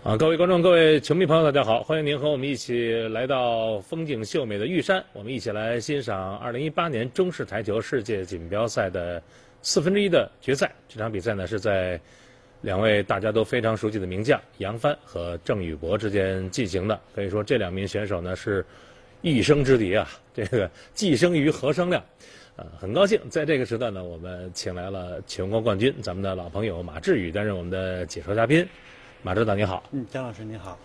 各位观众、各位球迷朋友，大家好！欢迎您和我们一起来到风景秀美的玉山，我们一起来欣赏2018年中式台球世界锦标赛的1/4的决赛。这场比赛呢是在两位大家都非常熟悉的名将杨帆和郑宇博之间进行的。可以说这两名选手呢是一生之敌啊，这个既生瑜何生亮。很高兴在这个时段呢，我们请来了全国冠军，咱们的老朋友马志宇担任我们的解说嘉宾。马指导你好， 姜老师你好。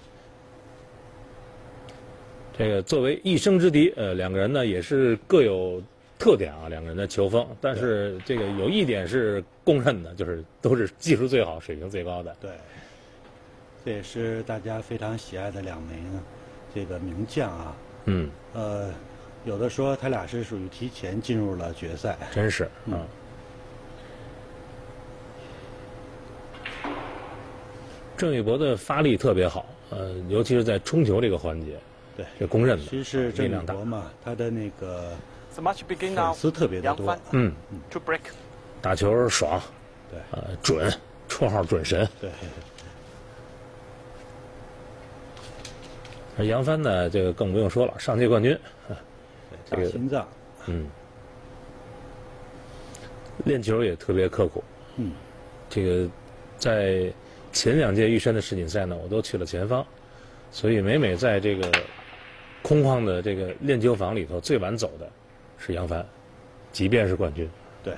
这个作为一生之敌，两个人呢也是各有特点啊，两个人的球风，但是这个有一点是公认的，就是都是技术最好、水平最高的。 对，这也是大家非常喜爱的两名这个名将啊。有的说他俩是属于提前进入了决赛， 真是郑宇博的发力特别好，尤其是在冲球这个环节， 对， 是公认的。 其实是郑宇博嘛，他的那个粉丝特别的多。 打球爽， 对， 准，绰号准神。 对。 而杨帆呢，这个更不用说了，上届冠军， 这个心脏， 练球也特别刻苦。这个在前两届玉山的世锦赛呢，我都去了前方，所以每在这个空旷的这个练球房里头，最晚走的是杨帆，即便是冠军。 对。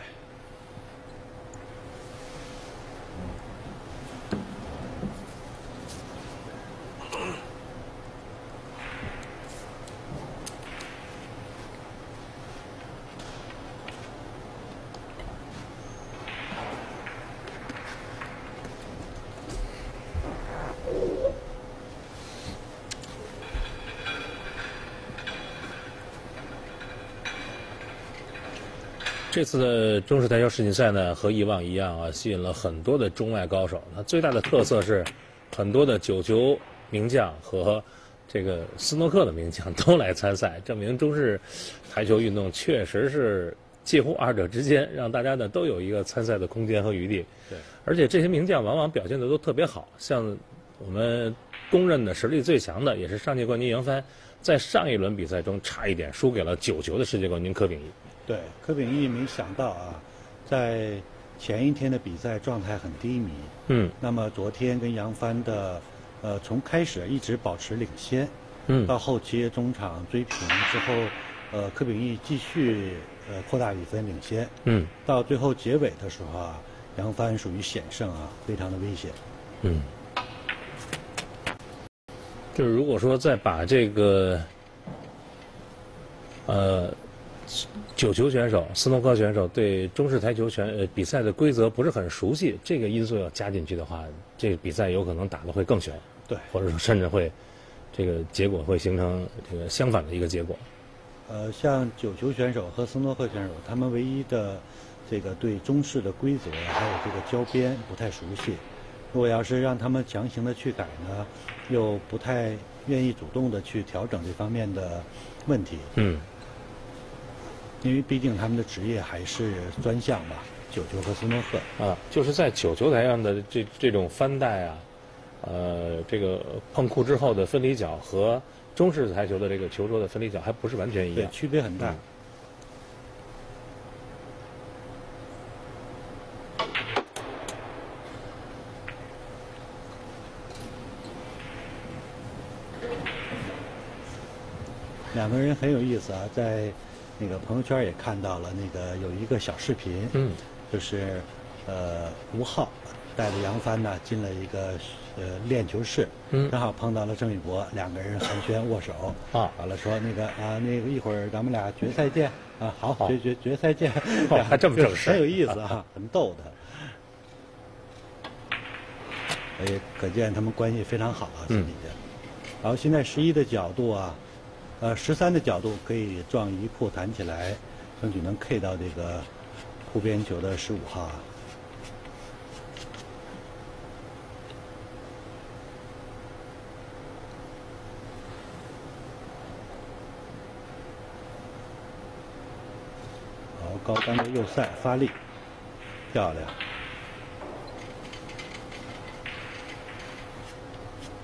这次的中式台球世锦赛呢，和以往一样啊，吸引了很多的中外高手。它最大的特色是，很多的9球名将和这个斯诺克的名将都来参赛，证明中式台球运动确实是介乎二者之间，让大家呢都有一个参赛的空间和余地。 对， 而且这些名将往往表现的都特别好，像我们公认的实力最强的，也是上届冠军杨帆，在上一轮比赛中差一点输给了9球的世界冠军柯秉义。 对，柯秉义没想到啊，在前一天的比赛状态很低迷。那么昨天跟杨帆的，从开始一直保持领先，到后期中场追平之后，柯秉义继续扩大比分领先。到最后结尾的时候啊，杨帆属于险胜啊，非常的危险。 就是如果说再把这个9球选手、斯诺克选手对中式台球比赛的规则不是很熟悉，这个因素要加进去的话，这个比赛有可能打得会更悬。 对， 或者说甚至会这个结果会形成这个相反的一个结果。 像9球选手和斯诺克选手，他们唯一的这个对中式的规则还有这个交边不太熟悉。如果要是让他们强行的去改呢，又不太愿意主动的去调整这方面的问题。因为毕竟他们的职业还是专项吧，9球和斯诺克啊，就是在9球台上的这种翻带啊，这个碰库之后的分离角和中式台球的这个球桌的分离角还不是完全一样， 对，区别很大。两个人很有意思啊，在那个朋友圈也看到了，那个有一个小视频，就是吴昊带着杨帆呢进了一个练球室，正好碰到了郑宇博，两个人寒暄握手啊，完了说那个一会儿咱们俩决赛见啊，好，决赛见， 还这么正式， 很有意思啊，很逗的，也可见他们关系非常好啊，私底下。然后现在11的角度啊。13的角度可以撞一库弹起来，争取能 K 到这个库边球的15号啊。好，高杆的右塞发力，漂亮。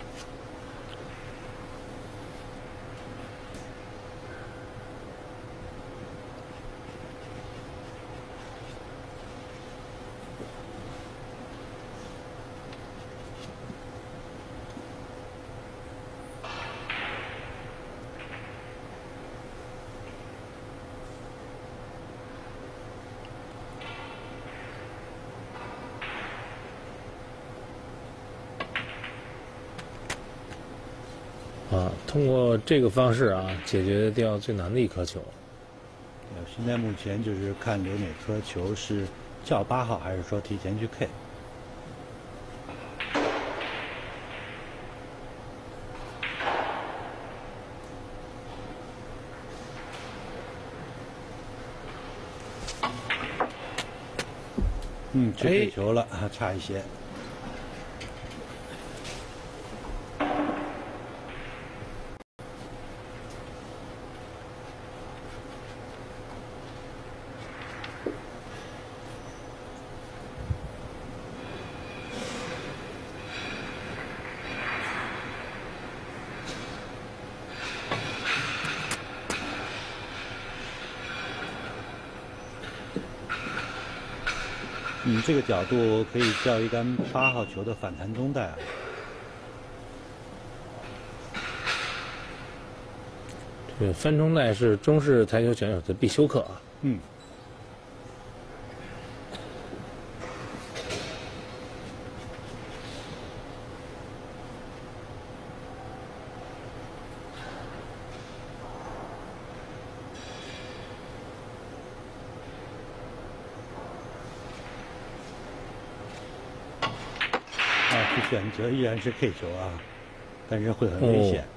啊，通过这个方式啊，解决掉最难的一颗球。 现在目前就是看留哪颗球是叫8号，还是说提前去 K。去 K 球了，差一些。这个角度可以叫一杆8号球的反弹中带啊。 这翻中带是中式台球选手的必修课啊。 选择依然是 K 球啊，但是会很危险。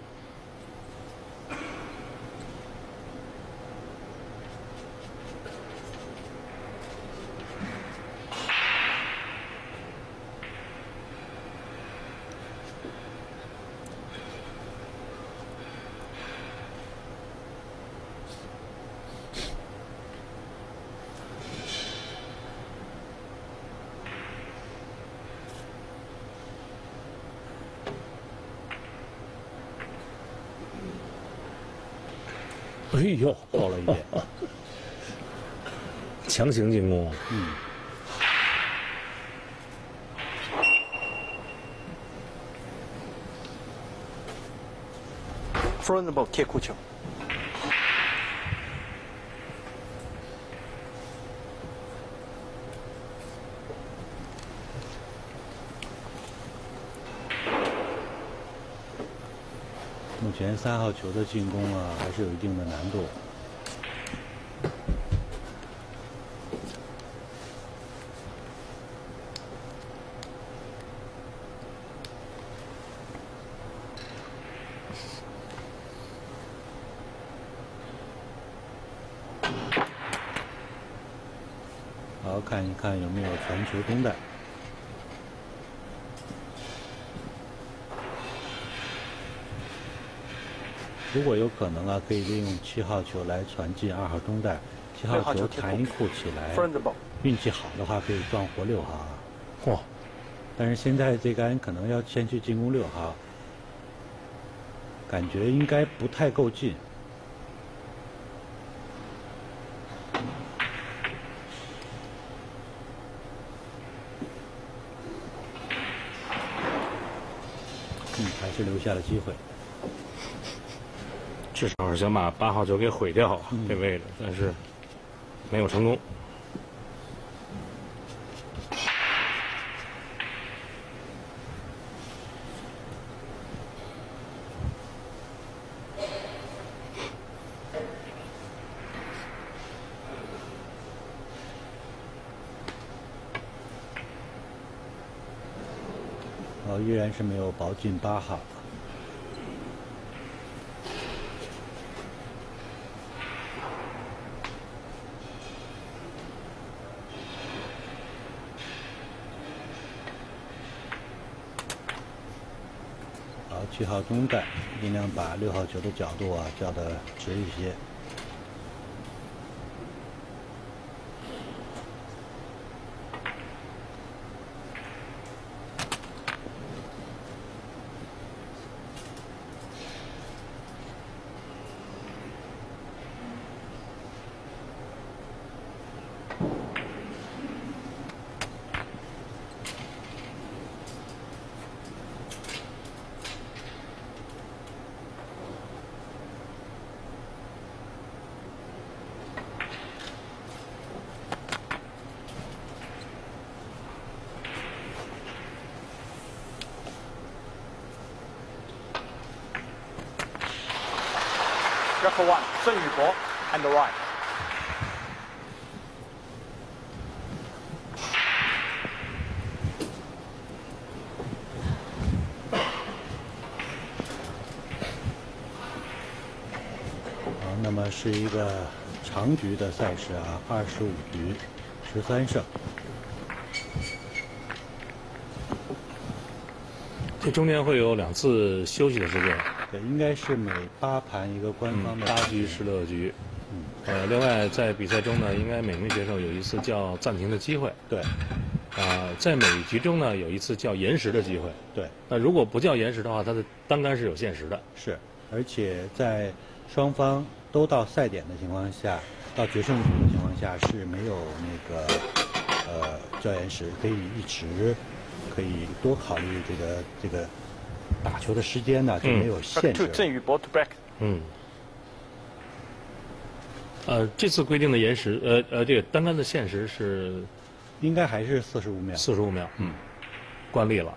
哎呦， 够了一点， 强行进攻。 Front ball 贴库球。 目前3号球的进攻啊，还是有一定的难度。好，看一看有没有传球中带。如果有可能啊，可以利用7号球来传进2号中带，7号球弹一库起来，运气好的话可以撞活6号啊。 嚯！ 但是现在这杆可能要先去进攻6号，感觉应该不太够近。还是留下了机会。 至少是想把8号球给毁掉这位置，但是没有成功。 依然是没有保进8号。好，7号中带，尽量把6号球的角度啊叫得直一些。 Refer 1, Zheng Yubo, and the right. 那么是一个长局的赛事啊，25局，13胜。 这中间会有2次休息的时间。 对，应该是每8盘一个官方的 8局16局。另外在比赛中呢，应该每名选手有一次叫暂停的机会。 对。 在每局中呢，有一次叫延时的机会。 对。 那如果不叫延时的话，它的单杆是有限时的。 是，而且在双方都到赛点的情况下，到决胜局的情况下是没有那个叫延时，可以一直可以多考虑这个打球的时间呢，就没有限制。 Zheng Yubo to break。 这次规定的延时，这个单杆的限时是， 应该还是45秒。 45秒，惯例了。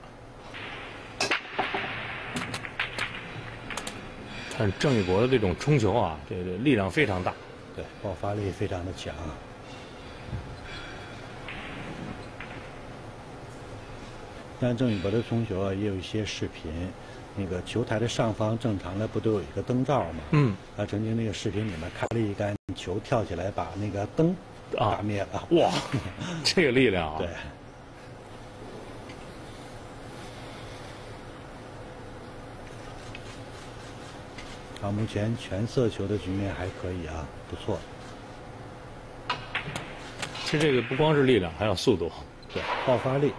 看郑宇博的这种冲球啊，这个力量非常大， 对，爆发力非常的强。但郑宇博的冲球啊，也有一些视频。那个球台的上方正常的不都有一个灯罩吗？他曾经那个视频里面开了一杆球跳起来，把那个灯打灭了。 哇，这个力量啊！ 对。目前全色球的局面还可以啊，不错。 其实这个不光是力量，还有速度， 对，爆发力。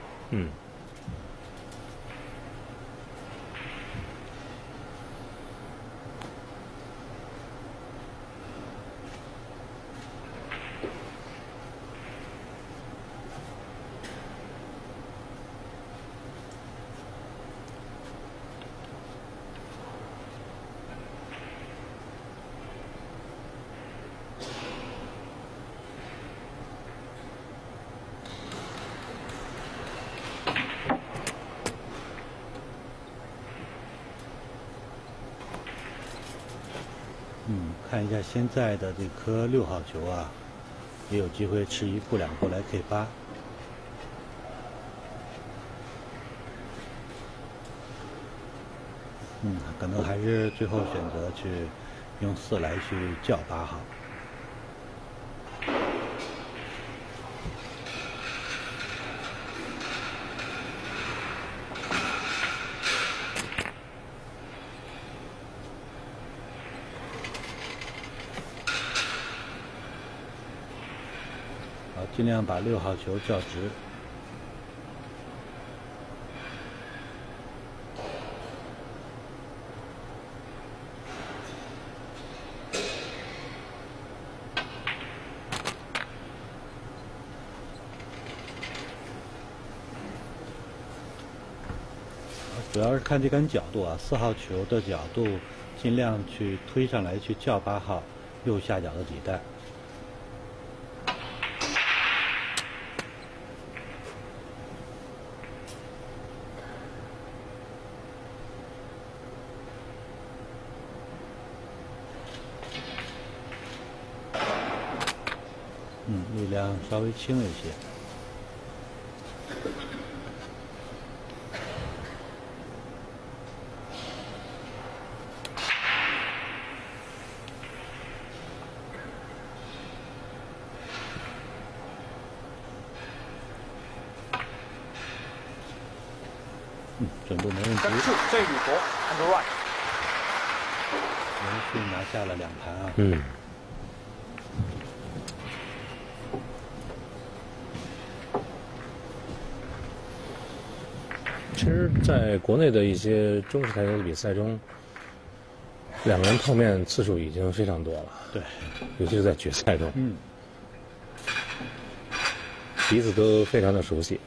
看一下现在的这颗6号球啊，也有机会吃1步2步来 K8。可能还是最后选择去用4来去叫8号。尽量把6号球叫直。主要是看这杆角度啊，4号球的角度，尽量去推上来去叫8号右下角的底袋。力量稍微轻了一些。准度没问题。 Zheng Yubo and the right。 连续拿下了2盘啊。 其实，在国内的一些中式台球的比赛中，2个人碰面次数已经非常多了。 对， 尤其是在决赛中，彼此都非常的熟悉。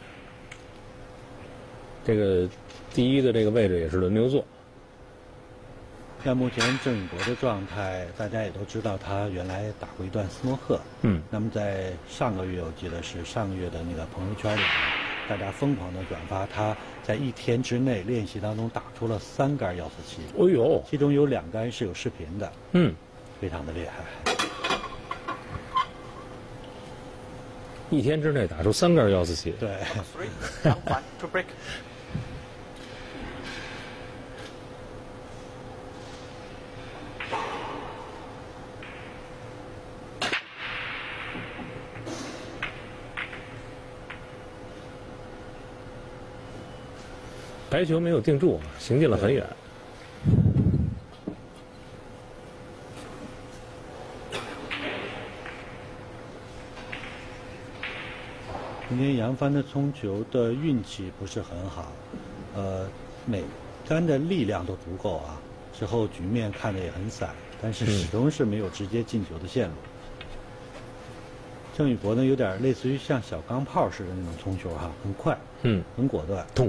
这个第一的这个位置也是轮流坐。 像目前郑宇博的状态，大家也都知道，他原来打过一段斯诺克。那么在上个月，我记得是上个月的那个朋友圈里，大家疯狂的转发他在1天之内练习当中打出了3杆147。 哦呦， 其中有2杆是有视频的。 非常的厉害。 一天之内打出3个幺四七。 对。 3, Yang Fan to break. 白球没有定住，行进了很远。 今天杨帆的冲球的运气不是很好，每杆的力量都足够啊，之后局面看得也很散，但是始终是没有直接进球的线路。郑宇博呢，有点类似于像小钢炮似的那种冲球哈，很快，很果断， 痛，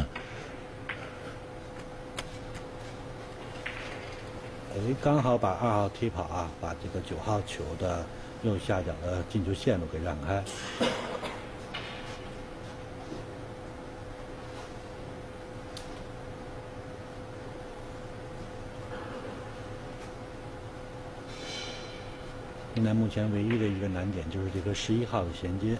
刚好把2号踢跑啊，把这个9号球的右下角的进球线路给让开。现在目前唯一的一个难点就是这个11号的衔接。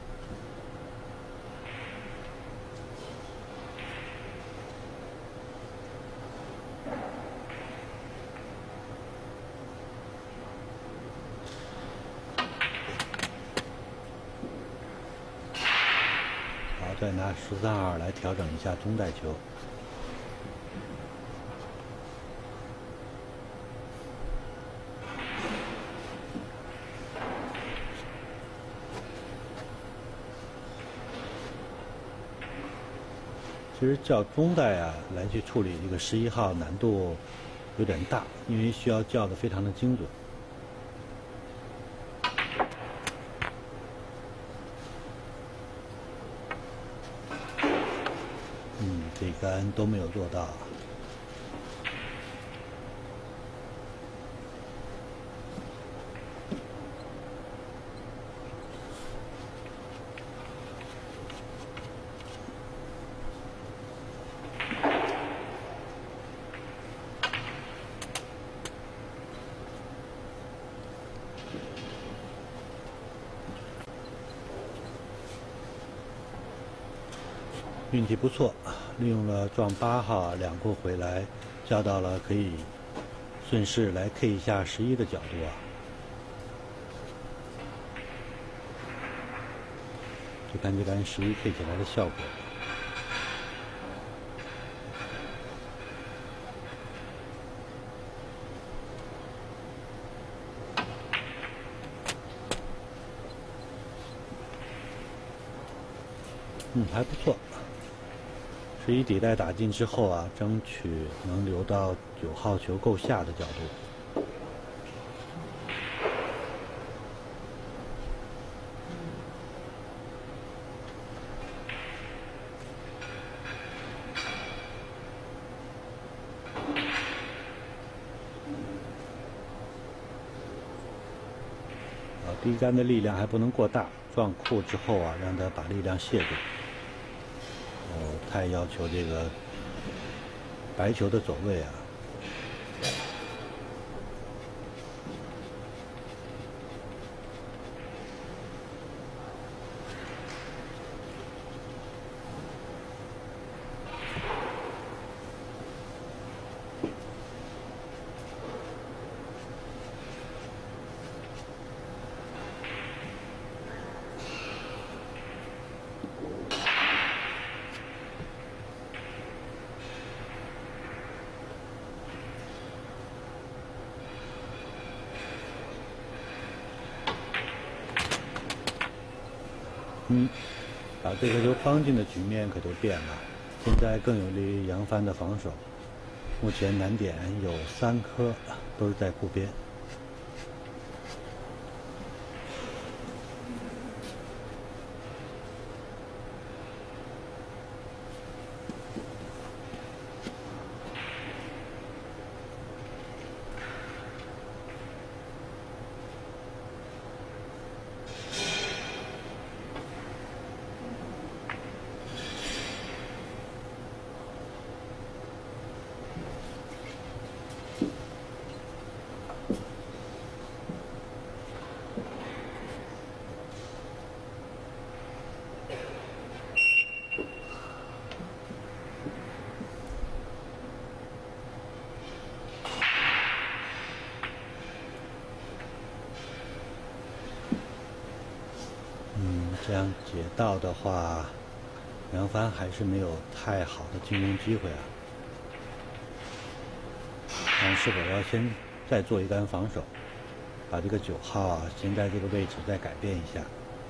好，再拿13号来调整一下中带球。其实叫中带啊来去处理这个11号难度有点大，因为需要叫的非常的精准。这杆都没有做到。运气不错，利用了撞8号2过回来，叫到了可以顺势来 K 一下11的角度啊。就看这杆11 K 起来的效果。还不错。11底带打进之后啊，争取能留到9号球够下的角度。第一杆的力量还不能过大，撞库之后啊，让他把力量卸掉。太要求这个白球的走位啊。把这个球帮进的局面可就变了，现在更有利于杨帆的防守。目前难点有3颗，都是在库边。 这样解到的话，杨帆还是没有太好的进攻机会啊。看是否要先再做一杆防守，把这个9号啊先在这个位置再改变一下。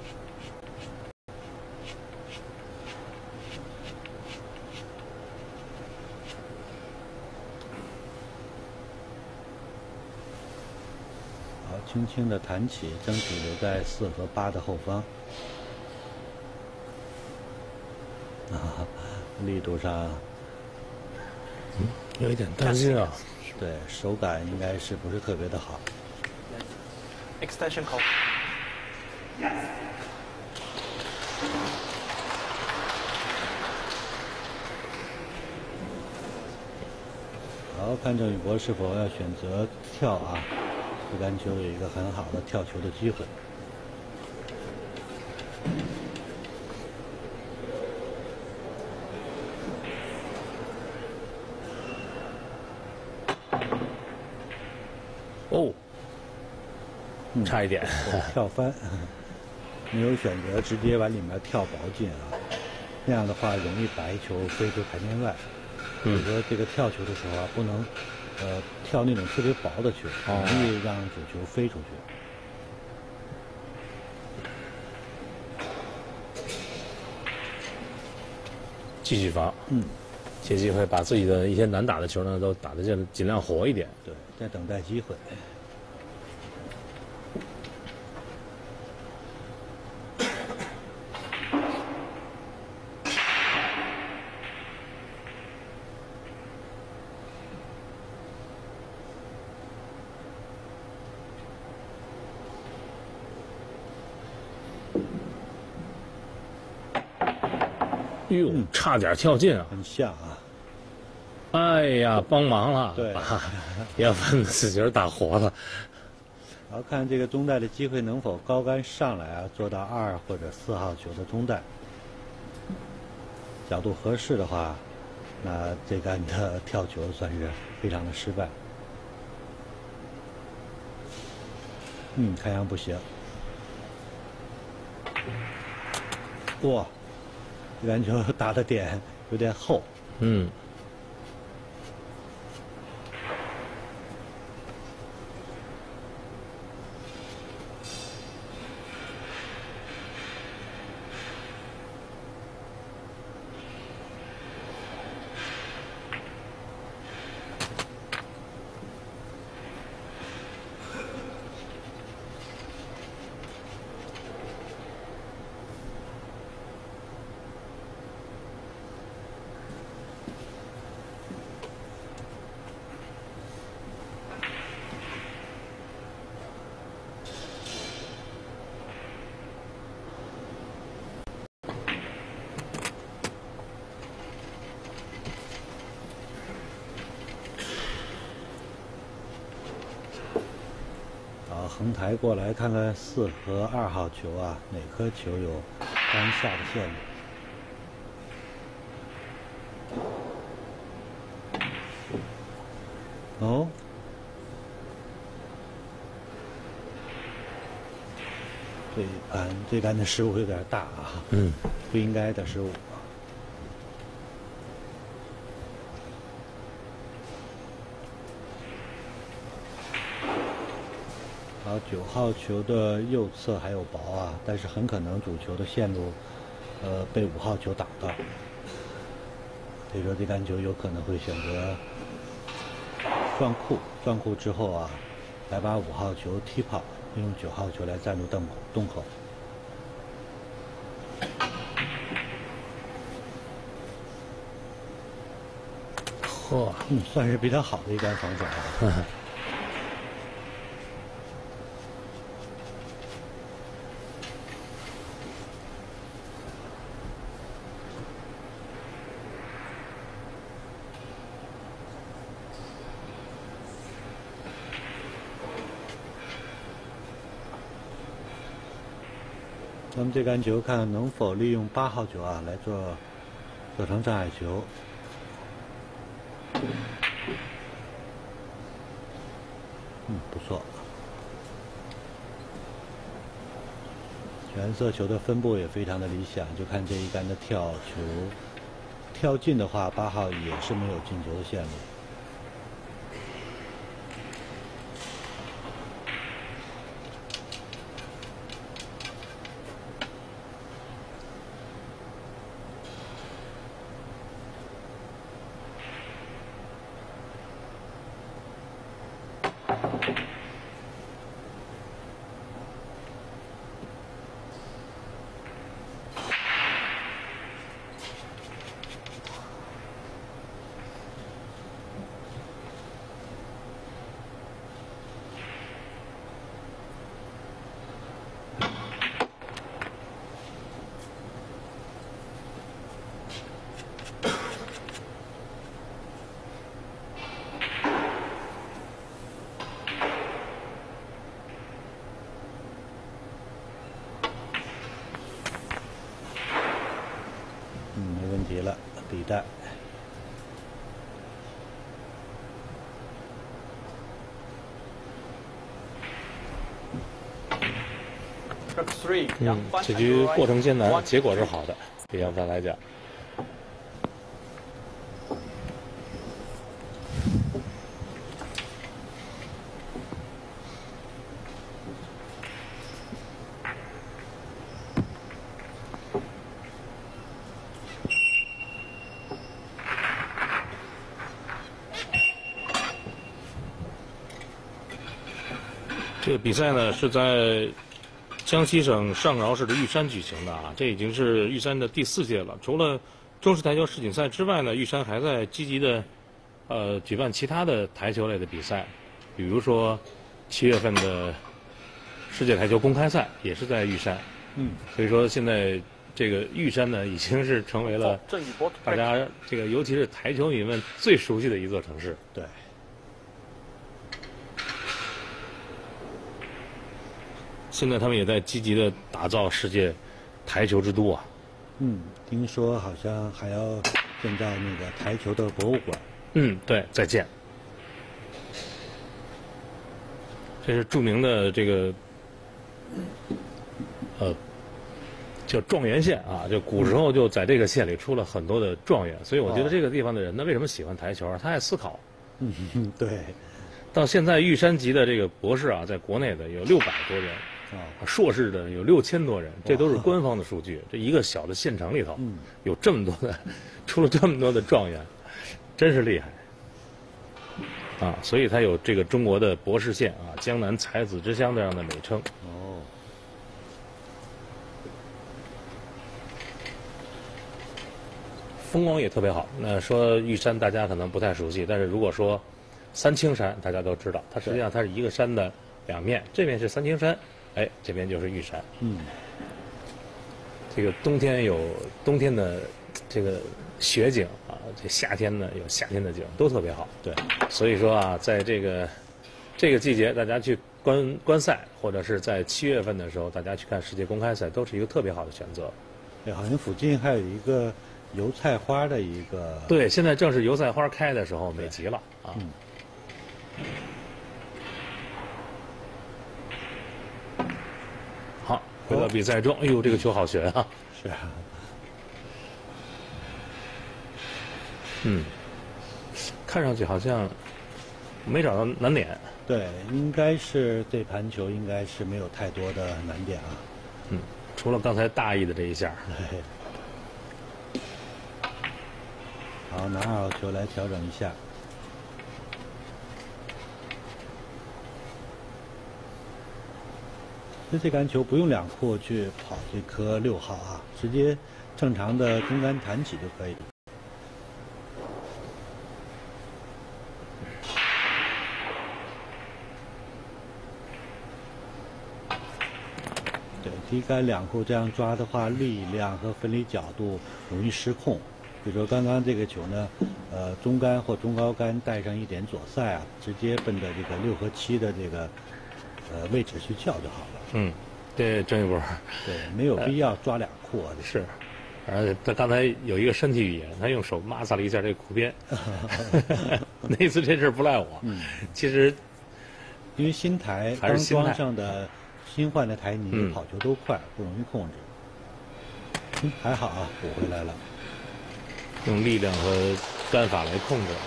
好，轻轻的弹起，争取留在4和8的后方。啊，力度上， 有一点担心啊。 对，手感应该是不是特别的好。 Extension call. 好，看郑宇博是否要选择跳啊？这杆球有一个很好的跳球的机会。 哦，差一点， 跳翻，没有选择直接往里面跳薄进啊，那样的话容易把一球飞出台面外。所以说这个跳球的时候啊，不能跳那种特别薄的球，容易让主球飞出去。 继续防，借机会把自己的一些难打的球呢，都打得尽量活一点。 对，在等待机会。 哟，差点跳进啊！ 很像啊！ 哎呀，帮忙了， 对， 把杨帆的死球打活了。 然后看这个中带的机会能否高杆上来啊，做到2或者4号球的中带。角度合适的话，那这杆的跳球算是非常的失败。看样不行。哇！这杆球打的点有点厚。横抬过来看看4和2号球啊，哪颗球有当下的线路？哦，这杆的失误有点大啊，不应该的失误。好，9号球的右侧还有薄啊，但是很可能主球的线路，被5号球挡到，所以说这杆球有可能会选择撞库之后啊，来把5号球踢跑，用9号球来占住洞口。 嚯， 算是比较好的一杆防守啊。那么这杆球看能否利用8号球啊来做成障碍球。不错。选色球的分布也非常的理想，就看这一杆的跳球，跳进的话，8号也是没有进球的线路。没问题了，底带。 这局过程艰难，结果是好的，对杨帆来讲。这个比赛呢是在江西省上饶市的玉山举行的啊，这已经是玉山的第4届了。除了中式台球世锦赛之外呢，玉山还在积极的举办其他的台球类的比赛，比如说7月份的世界台球公开赛也是在玉山。所以说现在这个玉山呢已经是成为了大家这个尤其是台球迷们最熟悉的一座城市。 对。 现在他们也在积极的打造世界台球之都啊。 听说好像还要建造那个台球的博物馆。 对，在建。这是著名的这个叫状元县啊，就古时候就在这个县里出了很多的状元，所以我觉得这个地方的人呢，为什么喜欢台球啊？他爱思考。 对。 到现在玉山级的这个博士啊，在国内的有600多人。硕士的有6000多人，这都是官方的数据。这一个小的县城里头，有这么多的，出了这么多的状元，真是厉害啊！所以它有这个中国的博士县啊，江南才子之乡这样的美称。风光也特别好。那说玉山大家可能不太熟悉，但是如果说三清山，大家都知道，它实际上它是一个山的2面，这面是三清山。这边就是玉山。这个冬天有冬天的这个雪景啊，这夏天呢有夏天的景，都特别好。对，所以说啊，在这个季节，大家去观赛，或者是在7月份的时候，大家去看世界公开赛，都是一个特别好的选择。 对，好像附近还有一个油菜花的一个。 对，现在正是油菜花开的时候，美极了啊。好，回到比赛中，哎呦，这个球好悬啊！ 是啊。 看上去好像没找到难点。 对，应该是这盘球应该是没有太多的难点啊。 除了刚才大意的这一下。 好，拿2号球来调整一下。这杆球不用2库去跑这颗6号啊，直接正常的中杆弹起就可以。对，低杆2库这样抓的话，力量和分离角度容易失控。比如说刚刚这个球呢，中杆或中高杆带上一点左塞啊，直接奔着这个6和7的这个位置去叫就好了。 对，郑一波。 对，没有必要抓2库啊。 是，而且他刚才有一个身体语言，他用手抹擦了一下这个库边。那次这事不赖我。其实因为新台刚装上的新换的台泥，跑球都快，不容易控制。还好啊，补回来了。 用力量和杆法来控制。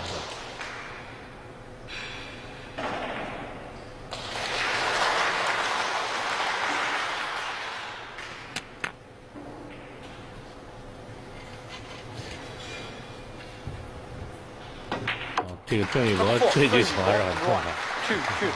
这个郑宇博这局球还是很痛快。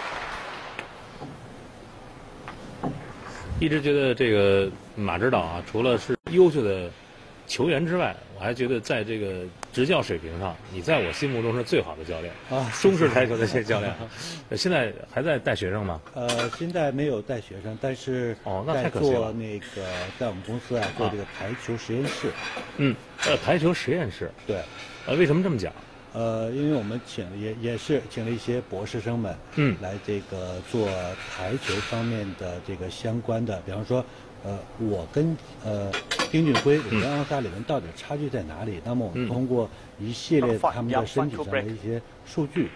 一直觉得这个马指导啊，除了是优秀的球员之外，我还觉得在这个执教水平上，你在我心目中是最好的教练啊，中式台球的这些教练。现在还在带学生吗？ 现在没有带学生，但是在做那个在我们公司啊做这个台球实验室。 台球实验室。 对。 为什么这么讲？ 因为我们也是请了一些博士生们，来这个做台球方面的这个相关的，比方说，我跟丁俊晖、李阳仨里面到底差距在哪里？那么我们通过一系列他们的身体上的一些数据，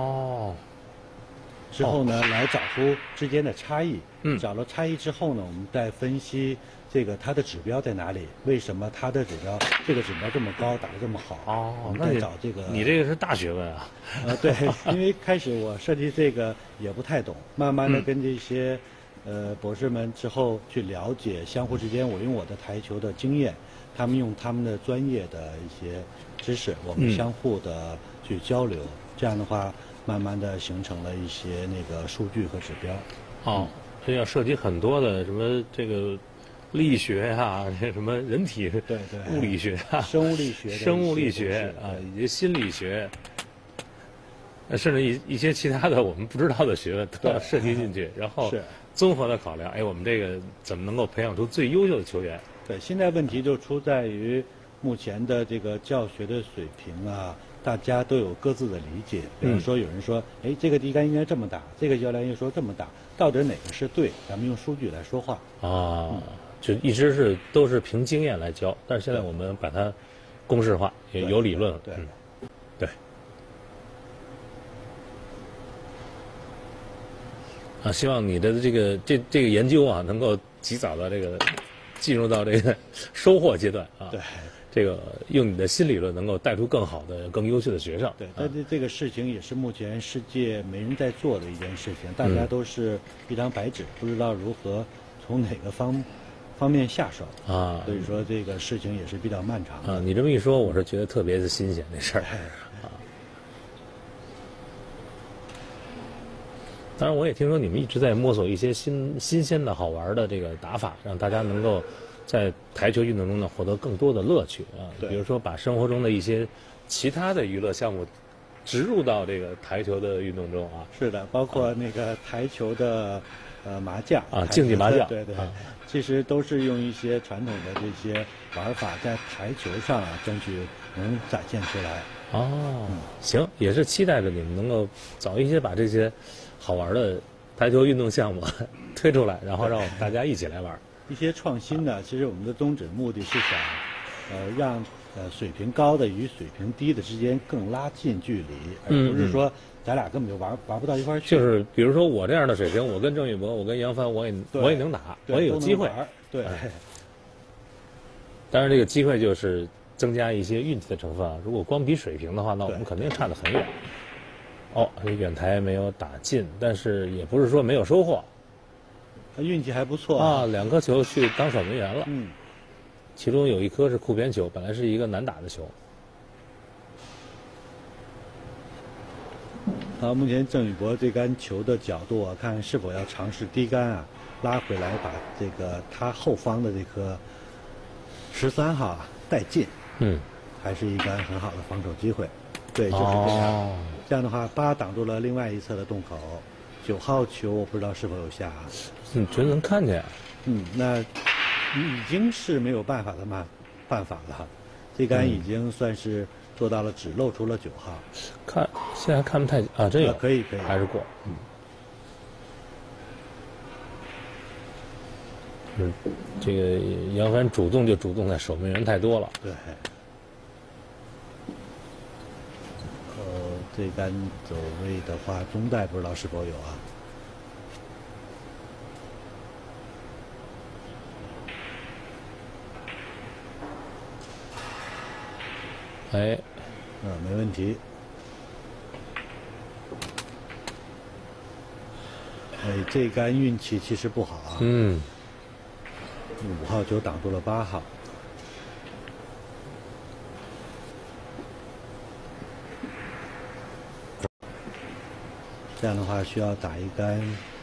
之后呢，来找出之间的差异。找了差异之后呢，我们再分析这个它的指标在哪里？为什么它的这个指标这么高，打得这么好？我们再找这个。 你这个是大学问啊。 对，因为开始我设计这个也不太懂，慢慢的跟这些博士们之后去了解，相互之间我用我的台球的经验，他们用他们的专业的一些知识，我们相互的去交流，这样的话，慢慢的形成了一些那个数据和指标。 这要涉及很多的什么这个力学啊，什么人体物理学啊， 生物力学啊，以及心理学，甚至一些其他的我们不知道的学问都要涉及进去，然后综合的考量，我们这个怎么能够培养出最优秀的球员？ 对，现在问题就出在于目前的这个教学的水平啊。大家都有各自的理解，比如说有人说，这个地杆应该这么打，这个教练又说这么打，到底哪个是对？咱们用数据来说话。 就一直都是凭经验来教，但是现在我们把它公式化，也有理论了。对。希望你的这个研究啊，能够及早的这个进入到这个收获阶段啊。 对。 这个用你的新理论能够带出更好的、更优秀的学生。 对，但这个事情也是目前世界没人在做的一件事情，大家都是一张白纸，不知道如何从哪个方面下手啊。所以说这个事情也是比较漫长的。 你这么一说，我是觉得特别的新鲜这事儿当然，我也听说你们一直在摸索一些新鲜的好玩的这个打法，让大家能够在台球运动中呢获得更多的乐趣啊。比如说把生活中的一些其他的娱乐项目植入到这个台球的运动中啊。 是的，包括那个台球的麻将啊，竞技麻将， 对，其实都是用一些传统的这些玩法在台球上争取能展现出来。 行，也是期待着你们能够早一些把这些好玩的台球运动项目推出来，然后让大家一起来玩。 一些创新呢，其实我们的宗旨目的是想，让水平高的与水平低的之间更拉近距离，而不是说咱俩根本就玩不到一块儿去。 就是比如说我这样的水平，我跟郑宇博，我跟杨帆，我也能打，我也有机会。 对。 当然，这个机会就是增加一些运气的成分啊。如果光比水平的话，那我们肯定差得很远。这远台没有打进，但是也不是说没有收获。 运气还不错 2颗球去当守门员了。其中有一颗是酷边球，本来是一个难打的球。 好，目前郑宇博这杆球的角度看是否要尝试低杆拉回来，把这个他后方的这颗13号带进。还是一杆很好的防守机会。对，就是这样。这样的话，8挡住了另外一侧的洞口。9号球我不知道是否有下。 觉得能看见。 那已经是没有办法的办法了。这杆已经算是做到了，只露出了9号。 现在看不太真有。 可以， 还是过。这个杨帆主动在守门员太多了。 对。这杆走位的话，中带不知道是否有哎， 没问题。哎，这杆运气其实不好啊。5号球挡住了8号。这样的话需要打一杆，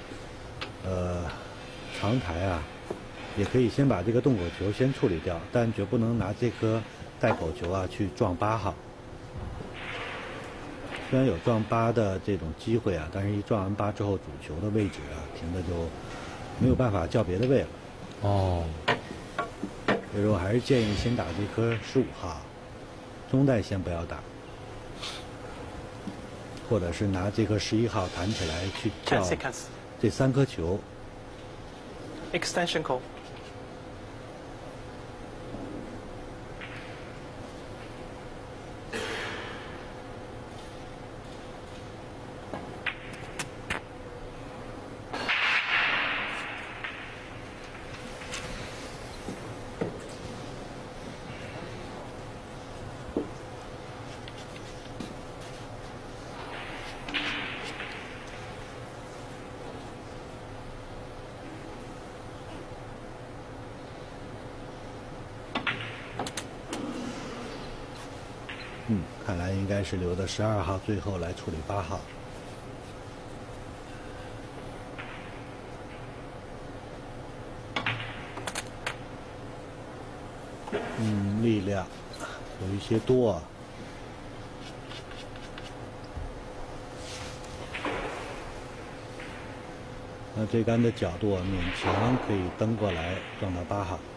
长台啊，也可以先把这个动口球先处理掉，但绝不能拿这颗带口球啊去撞8号。虽然有撞8的这种机会啊，但是一撞完8之后，主球的位置啊停的就没有办法叫别的位了。 哦， 所以说我还是建议先打这颗15号，中带先不要打。或者是拿这颗11号弹起来去叫这3颗球。 Extension call. 看来应该是留的12号最后来处理8号。力量有一些多啊。那这杆的角度勉强可以蹬过来撞到8号。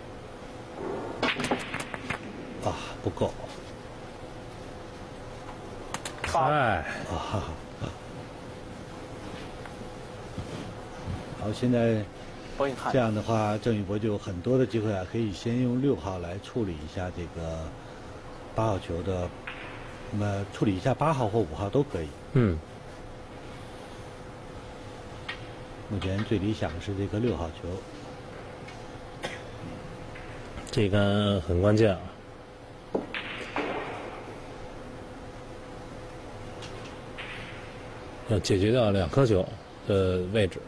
啊，不够。 哎， 好，现在这样的话，郑宇博就有很多的机会啊，可以先用6号来处理一下这个8号球的，那么处理一下8号或5号都可以。目前最理想的是这个6号球， 这杆很关键啊。要解决掉2颗球的位置。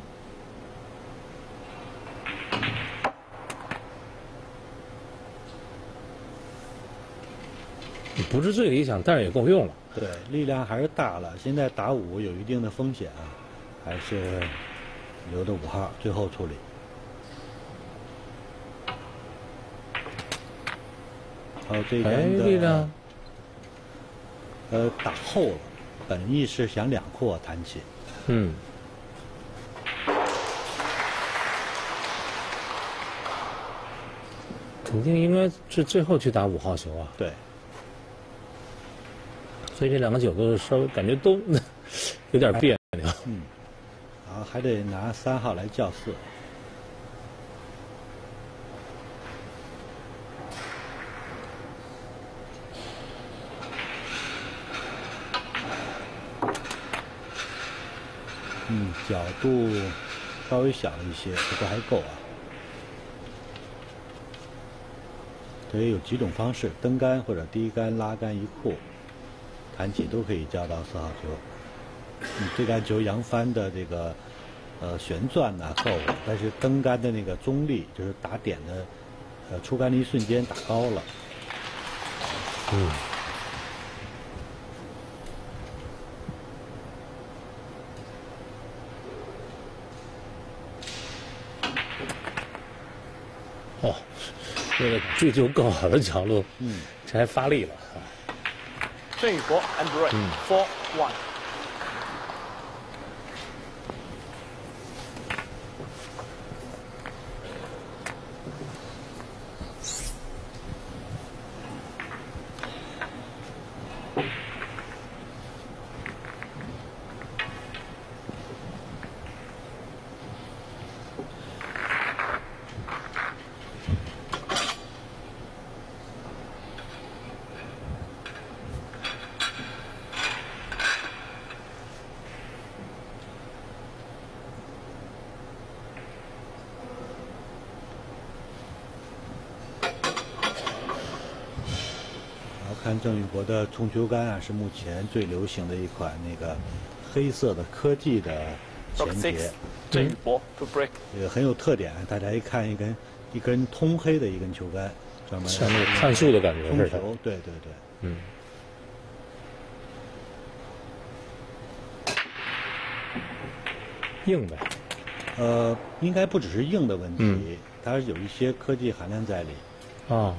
不是最理想，但是也够用了。 对，力量还是大了。现在打5有一定的风险啊，还是留的5号最后处理。好，这杆的力量， 打后了。本意是想2扩弹起， 肯定应该是最后去打5号球啊。 对， 所以这2个球都稍微感觉都有点别扭。 然后还得拿3号来校4。角度稍微小一些，不过还够啊。可以有几种方式，蹬杆或者低杆、拉杆一库，弹起都可以叫到4号球。这杆球扬帆的这个旋转呢够，但是蹬杆的那个中力，就是打点的出杆的一瞬间打高了。 哦，这个追求更好的角度，这还发力了。 郑宇博 and break 4-1。 看郑宇博的冲球杆啊，是目前最流行的一款那个黑色的科技的前节。 郑宇博 to break， 也很有特点。大家一看一根通黑的一根球杆，专门像那个看树的感觉似的。 对对对， 嗯。硬呗。 应该不只是硬的问题，它有一些科技含量在里。 哦。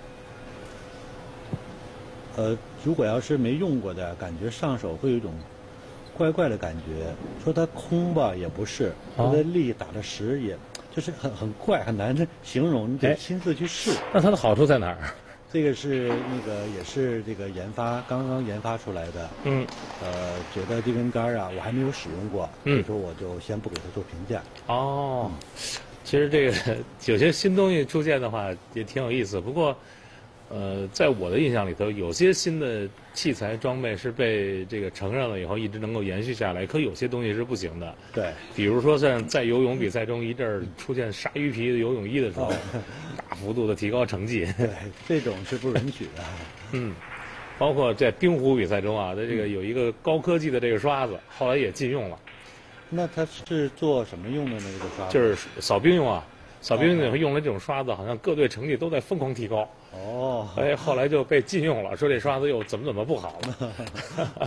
如果要是没用过的，感觉上手会有一种怪怪的感觉。说它空吧，也不是；说它力打的实，也就是很怪，很难形容，你得亲自去试。 那它的好处在哪儿？ 这个是那个也是这个刚刚研发出来的。觉得这根杆啊，我还没有使用过，所以说我就先不给它做评价。 哦，其实这个有些新东西出现的话也挺有意思，不过。在我的印象里头，有些新的器材装备是被这个承认了以后一直能够延续下来，可有些东西是不行的。 对， 比如说像在游泳比赛中一阵儿出现鲨鱼皮的游泳衣的时候，大幅度的提高成绩。 对，这种是不允许的。 包括在冰壶比赛中啊，它这个有一个高科技的这个刷子，后来也禁用了。 那它是做什么用的呢？这个刷子就是扫冰用啊。扫冰用用了这种刷子，好像各队成绩都在疯狂提高。 哦， 后来就被禁用了，说这刷子又怎么不好了。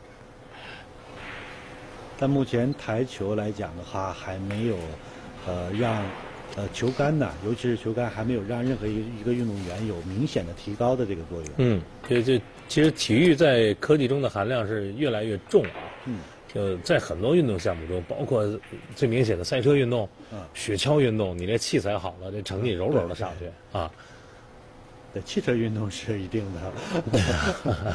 但目前台球来讲的话，还没有让球杆呢，尤其是球杆还没有让任何一个运动员有明显的提高的这个作用。 其实体育在科技中的含量是越来越重啊。就在很多运动项目中，包括最明显的赛车运动、雪橇运动，你这器材好了，这成绩柔柔的上去啊。 对，汽车运动是一定的。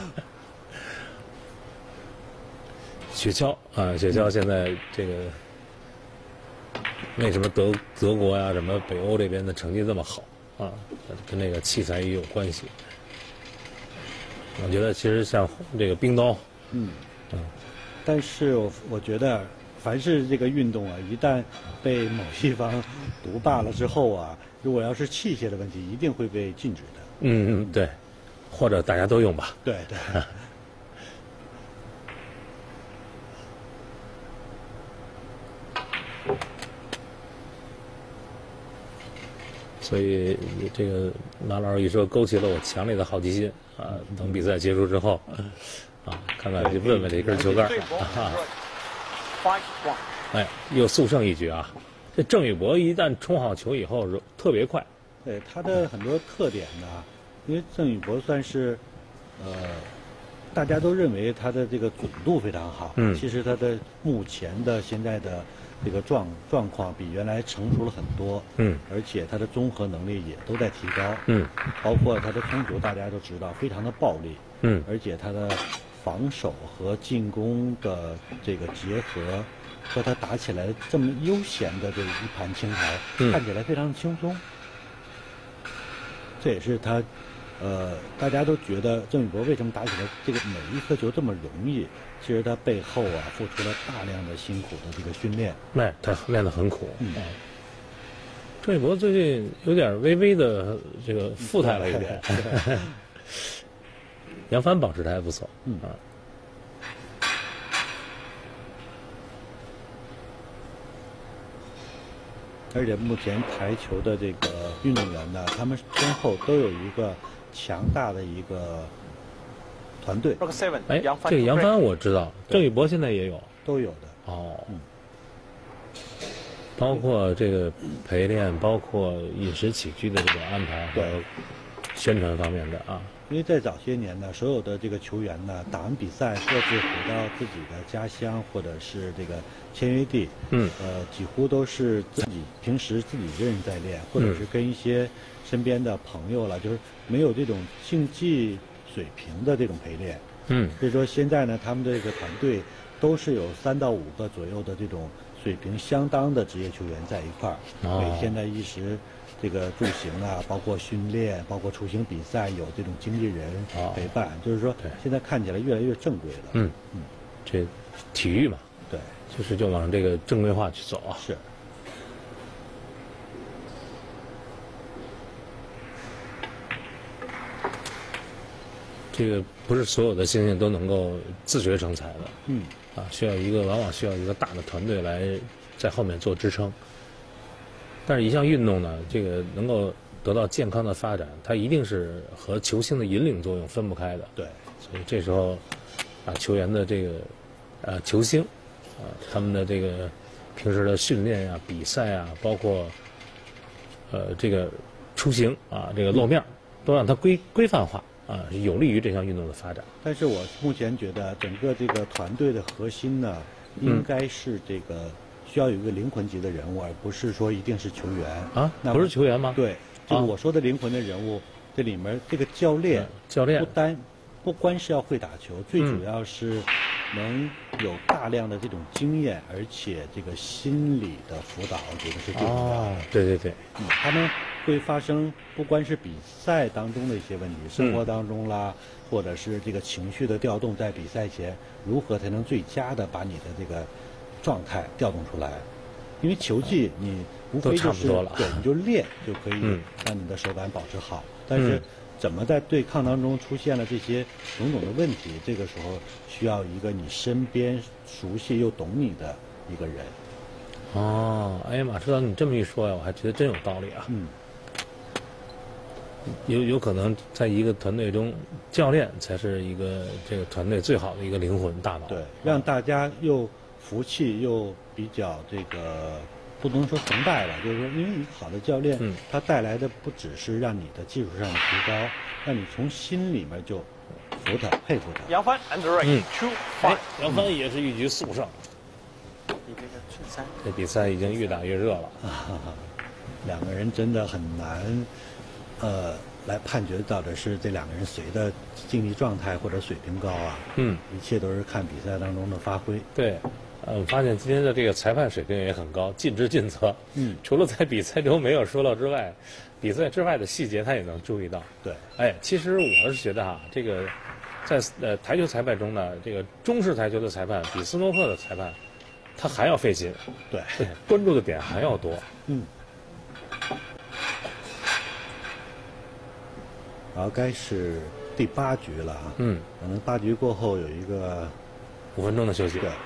雪橇啊，雪橇现在这个为什么德国呀、什么北欧这边的成绩这么好啊？跟那个器材也有关系。我觉得其实像这个冰刀， 但是我觉得，凡是这个运动啊，一旦被某一方独霸了之后啊，如果要是器械的问题，一定会被禁止的。 对，或者大家都用吧。 对对。 所以这个马老师一说，勾起了我强烈的好奇心啊！等比赛结束之后。看看就问问这根球杆又速胜一局啊！这郑宇博一旦冲好球以后，特别快。 对他的很多特点呢，因为郑宇博算是大家都认为他的这个准度非常好。其实他的目前的现在的这个状况比原来成熟了很多。而且他的综合能力也都在提高。包括他的冲球，大家都知道非常的暴力。而且他的防守和进攻的这个结合，和他打起来这么悠闲的这一盘青桃，看起来非常轻松。这也是他，大家都觉得郑宇博为什么打起来这个每一颗球这么容易？其实他背后啊付出了大量的辛苦的这个训练。 他练得很苦。郑宇博最近有点微微的这个富态了一点。杨帆保持的还不错。 而且目前台球的这个运动员呢，他们身后都有一个强大的一个团队。 这个杨帆我知道，郑宇博现在也有， 都有的。 包括这个陪练，包括饮食起居的这种安排和宣传方面的啊。 因为在早些年呢，所有的这个球员呢，打完比赛各自回到自己的家乡或者是这个签约地，几乎都是平时自己一个人在练，或者是跟一些身边的朋友了，就是没有这种竞技水平的这种陪练。所以说现在呢，他们的这个团队都是有3到5个左右的这种水平相当的职业球员在一块儿，每天的衣食这个住行啊，包括训练，包括出行比赛，有这种经纪人陪伴，就是说现在看起来越来越正规了。 这体育嘛， 对， 就往这个正规化去走啊。 是。 这个不是所有的猩猩都能够自学成才的，往往需要一个大的团队来在后面做支撑。但是一项运动呢，这个能够得到健康的发展，它一定是和球星的引领作用分不开的。 对， 所以这时候球员的这个球星他们的这个平时的训练呀、比赛啊，包括这个出行这个露面，都让它规范化有利于这项运动的发展。 但是我目前觉得整个这个团队的核心呢，应该是这个需要有一个灵魂级的人物，而不是说一定是球员不是球员吗？ 对，这个我说的灵魂的人物，这里面这个教练不光是要会打球，最主要是能有大量的这种经验，而且这个心理的辅导，我觉得是最重要的。 对， 他们会发生不光是比赛当中的一些问题，生活当中啦，或者是这个情绪的调动，在比赛前如何才能最佳的把你的这个状态调动出来？因为球技你无非就是对，你就练就可以让你的手感保持好，但是怎么在对抗当中出现了这些种种的问题，这个时候需要一个你身边熟悉又懂你的一个人。 哎呀，马指导，你这么一说呀，我还觉得真有道理啊。有可能在一个团队中，教练才是一个这个团队最好的一个灵魂大脑。 对，让大家又服气又比较这个不能说崇拜吧，就是说，因为一个好的教练，他带来的不只是让你的技术上的提高，让你从心里面就服他、佩服他。 杨帆 and right 2-5。 杨帆也是一局速胜。这比赛已经越打越热了。 两个人真的很难，来判决到的是这两个人谁的竞技状态或者水平高啊。一切都是看比赛当中的发挥。 对。我发现今天的这个裁判水平也很高，尽职尽责。除了在比赛中没有说到之外，比赛之外的细节他也能注意到。 对， 其实我是觉得这个在台球裁判中呢，这个中式台球的裁判比斯诺克的裁判他还要费劲。 对， 关注的点还要多。 然后该是第8局了啊。可能8局过后有一个 5分钟的休息。 对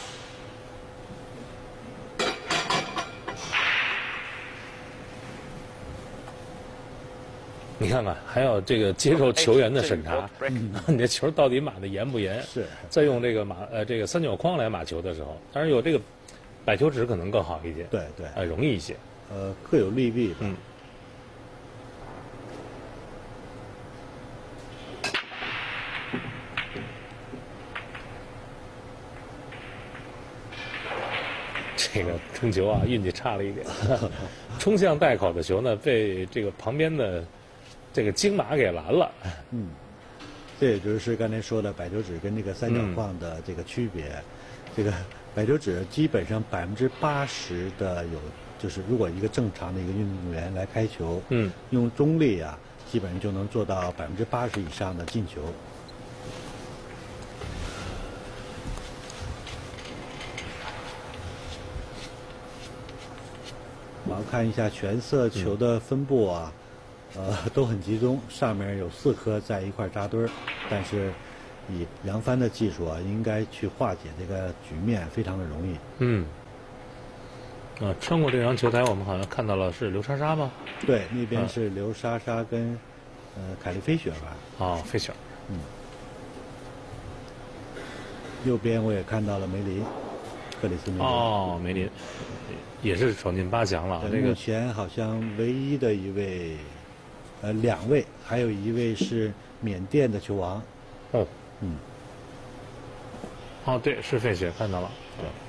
你看看，还要这个接受球员的审查，你这球到底码的严不严？ 是。 再用这个这个三角框来码球的时候，当然有这个摆球纸可能更好一些。 对， 容易一些。 各有利弊。 这个冲球运气差了一点，冲向袋口的球呢，被这个旁边的这个金马给拦了。 这也就是刚才说的摆球纸跟这个三角框的这个区别。这个摆球纸基本上80%的就是如果一个正常的一个运动员来开球，用中力基本上就能做到80%以上的进球。我要看一下全色球的分布都很集中，上面有4颗在一块扎堆儿，但是以杨帆的技术应该去化解这个局面非常的容易。 穿过这张球台，我们好像看到了是刘莎莎吗？ 对，那边是刘莎莎跟凯丽菲雪吧？ 菲雪。 右边我也看到了梅林，克里斯梅林。 梅林也是闯进8强了。 目前好像唯一的一位，2位，还有一位是缅甸的球王。 对，是费雪，看到了。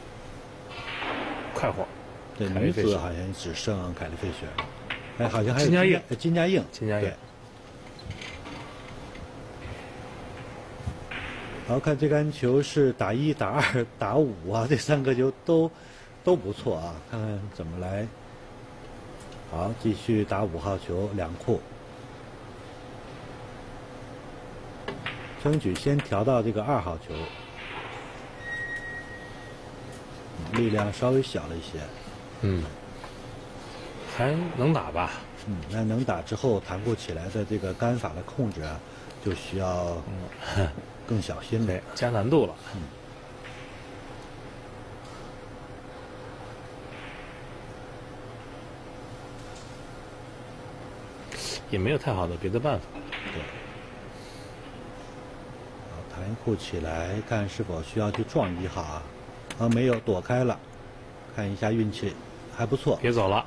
快活。 对，女子好像只剩凯丽菲雪，好像还有金佳映。对。然后看这杆球是打1、打2、打5这3个球都不错看看怎么来。好，继续打5号球2库，争取先调到这个2号球，力量稍微小了一些。 还能打吧？ 那能打之后，弹库起来的这个杆法的控制就需要更小心了， 加难度了。也没有太好的别的办法。 对。弹库起来，看是否需要去撞1号啊？没有，躲开了。看一下运气，还不错。 别走了。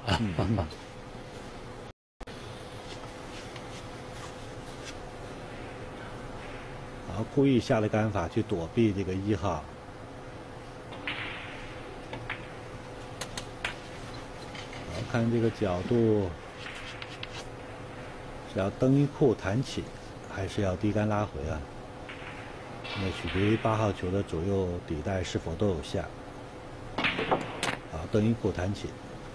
好，故意下了杆法去躲避这个1号。好，看这个角度，是要蹬一库弹起，还是要低杆拉回啊？那取决于8号球的左右底带是否都有下。好，蹬一库弹起。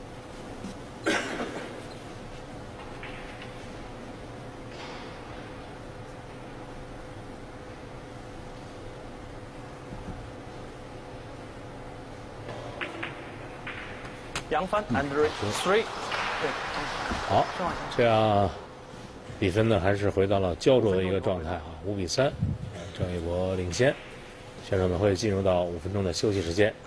杨帆 Andrew 3。 好，这样比分呢还是回到了焦灼的一个状态啊，5比3，郑宇博领先。选手们会进入到5分钟的休息时间。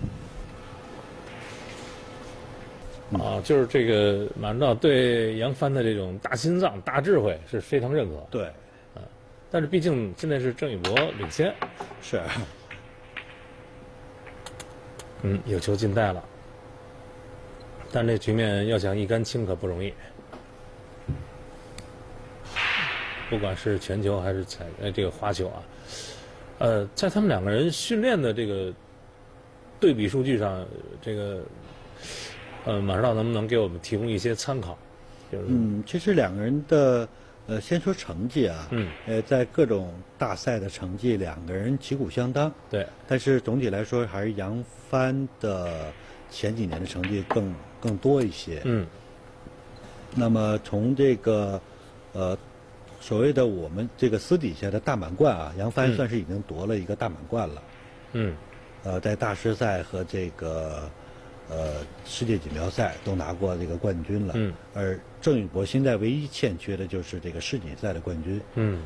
就是这个马指导对杨帆的这种大心脏、大智慧是非常认可。 对， 但是毕竟现在是郑宇博领先。 是。 有球进袋了，但这局面要想一杆清可不容易。不管是全球还是这个花球啊，在他们2个人训练的这个对比数据上，这个马指导能不能给我们提供一些参考？就是其实2个人的先说成绩啊，在各种大赛的成绩2个人旗鼓相当。 对。但是总体来说，还是杨帆的前几年的成绩更多一些。那么从这个所谓的我们这个私底下的大满贯啊，杨帆算是已经夺了一个大满贯了。在大师赛和这个世界锦标赛都拿过这个冠军了。而郑宇博现在唯一欠缺的就是这个世锦赛的冠军。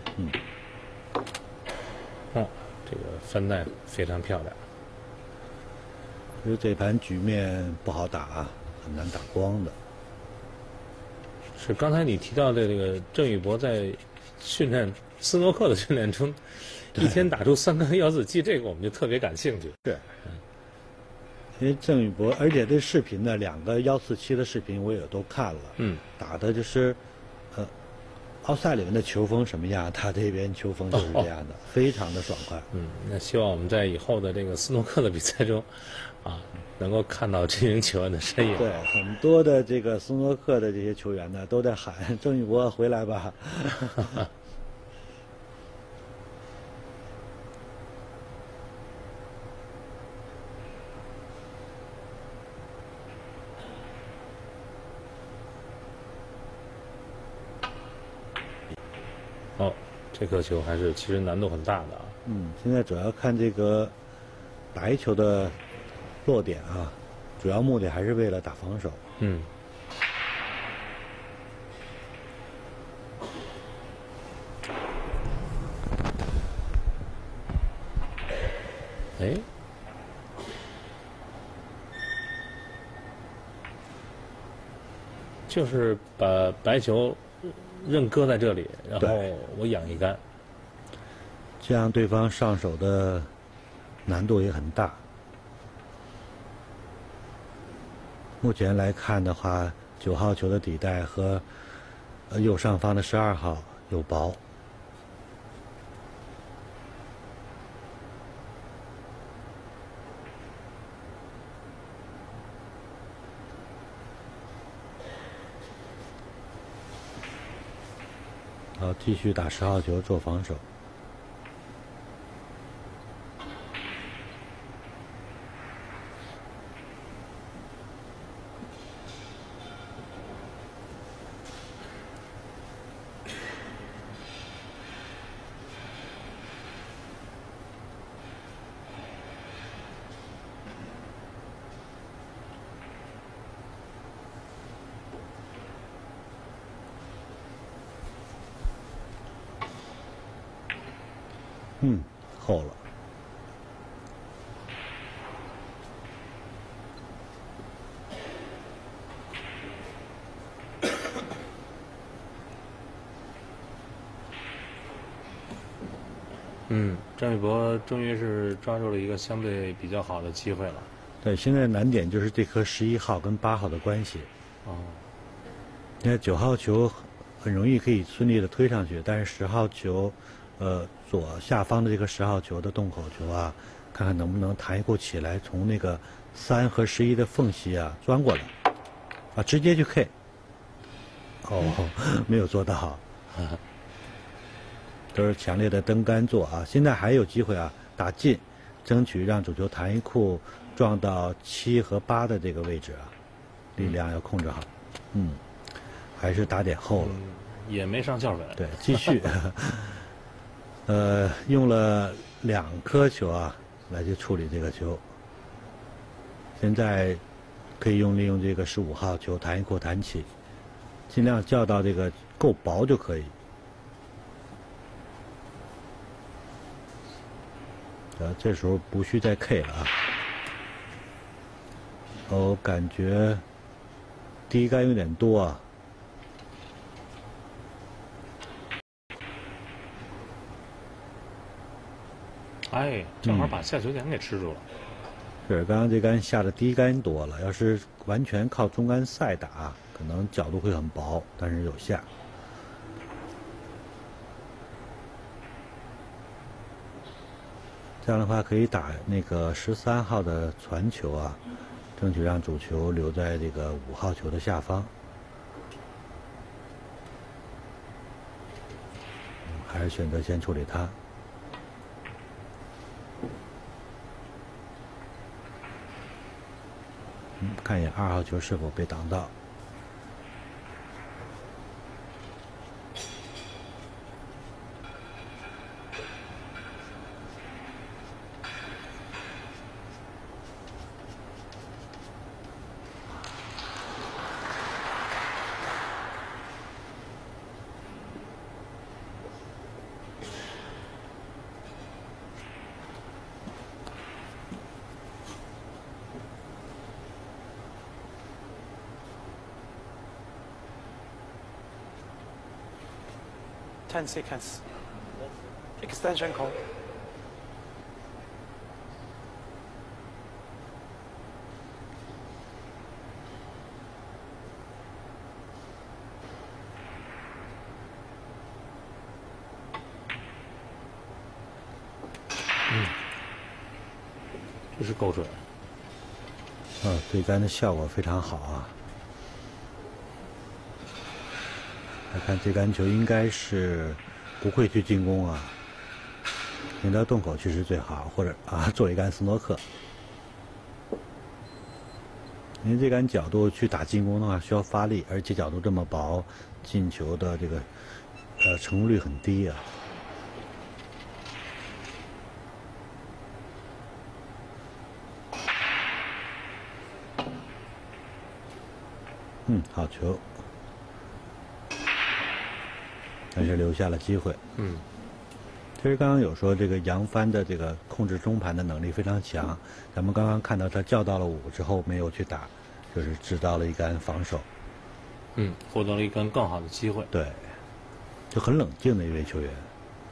这个翻带非常漂亮。 其实这盘局面不好打啊，很难打光的。 是刚才你提到的这个郑宇博在训练斯诺克的训练中，一天打出3杆1字击，这个我们就特别感兴趣。 是。因为郑宇博，而且这视频呢，2个147的视频我也都看了。打的就是，奥赛里面的球风什么样，他这边球风就是这样的，非常的爽快。 那希望我们在以后的这个斯诺克的比赛中，能够看到这名球员的身影。 对，很多的这个斯诺克的这些球员呢，都在喊郑宇博回来吧。 这颗球还是其实难度很大的啊。 现在主要看这个白球的落点啊，主要目的还是为了打防守。 就是把白球任搁在这里，然后我养一杆， 这样对方上手的难度也很大。目前来看的话，9号球的底带和右上方的12号有薄。好，继续打10号球做防守。 厚了。 张玉博终于是抓住了一个相对比较好的机会了。 对，现在难点就是这颗11号跟8号的关系。你看9号球很容易可以顺利的推上去，但是10号球，左下方的这个10号球的洞口球啊，看看能不能弹一步起来，从那个3和11的缝隙啊钻过来，直接去 K。没有做到。都是强烈的登杆做啊！现在还有机会啊，打进，争取让主球弹一库撞到7和8的这个位置啊，力量要控制好。还是打点厚了， 也没上校粉。 对，继续。用了2颗球啊来去处理这个球。现在可以利用这个15号球弹一库弹起，尽量叫到这个够薄就可以。这时候不需再 K 了啊。我感觉第一杆有点多啊。 哎，正好把下球点给吃住了。 是，刚刚这杆下的第一杆多了，要是完全靠中杆赛打，可能角度会很薄，但是有下。这样的话可以打那个13号的传球啊，争取让主球留在这个5号球的下方。还是选择先处理它。看一眼2号球是否被挡到。 10 seconds. Extension call. ”这是够准。 对杆的效果非常好啊。来看这杆球应该是不会去进攻啊，引到洞口确实最好，或者做一杆斯诺克。因为这杆角度去打进攻的话需要发力，而且角度这么薄，进球的这个成功率很低啊。好球。但是留下了机会。其实刚刚有说这个杨帆的这个控制中盘的能力非常强，咱们刚刚看到他叫到了5之后没有去打，就是制造了一杆防守。 获得了一杆更好的机会。 对，就很冷静的一位球员。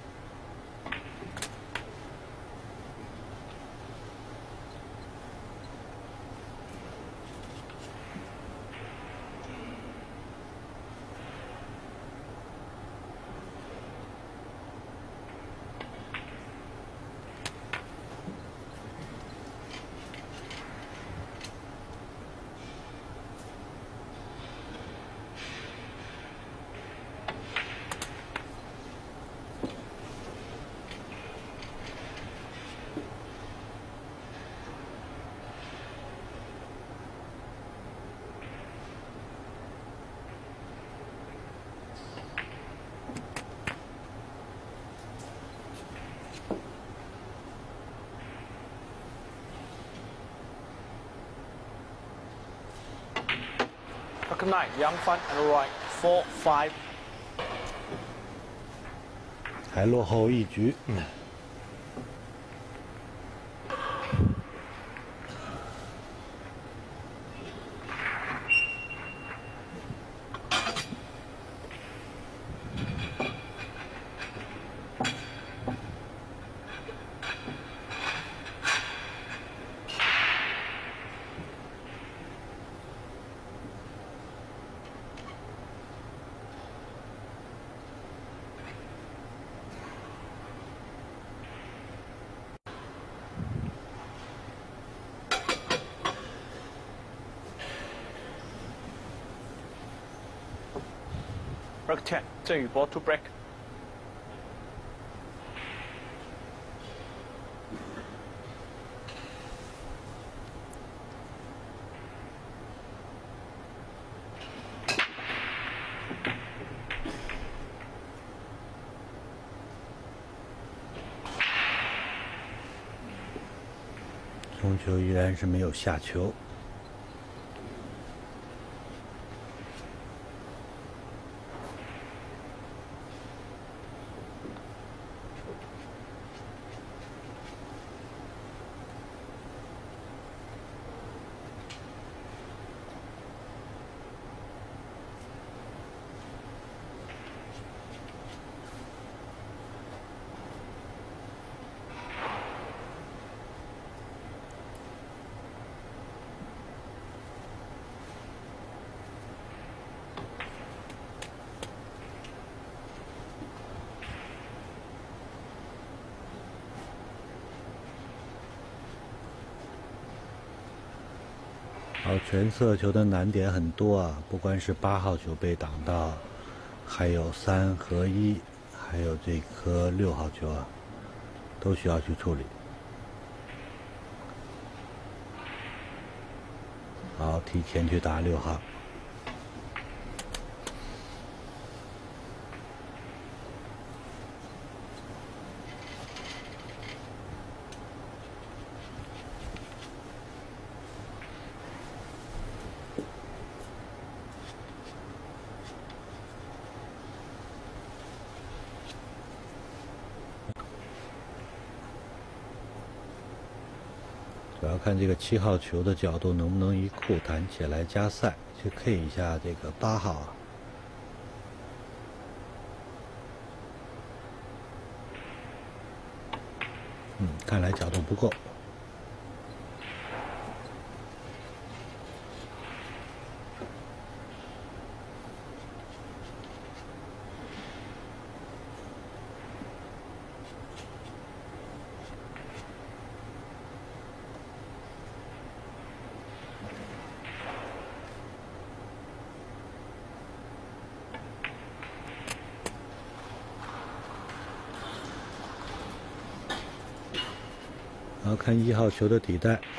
Recognize Yang Fan and right 4-5。 还落后1局。 Break 10, 郑宇博 to break. " 中球依然是没有下球。 好，全色球的难点很多啊，不光是8号球被挡到，还有3和1，还有这颗6号球啊，都需要去处理。好，提前去打6号。 主要看这个7号球的角度能不能一库弹起来加赛，去 K 一下这个8号啊。看来角度不够。然后看1号球的底带，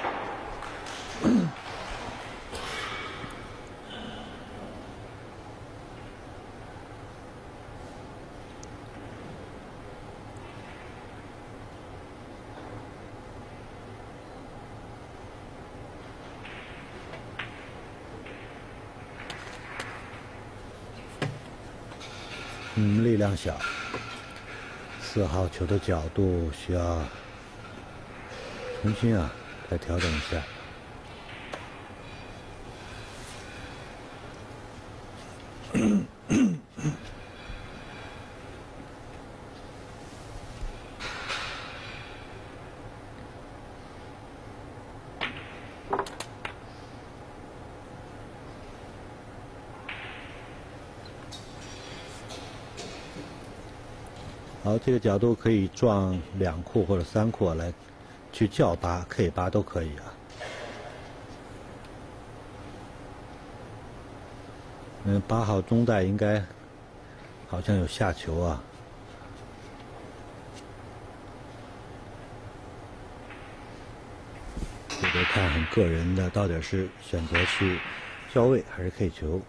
力量小。4号球的角度需要。 重新啊，再调整一下。好，这个角度可以撞2库或者3库来。 去叫8 K 8都可以啊。8号中带应该好像有下球啊。这个看很个人的，到底是选择去交位还是 K 球。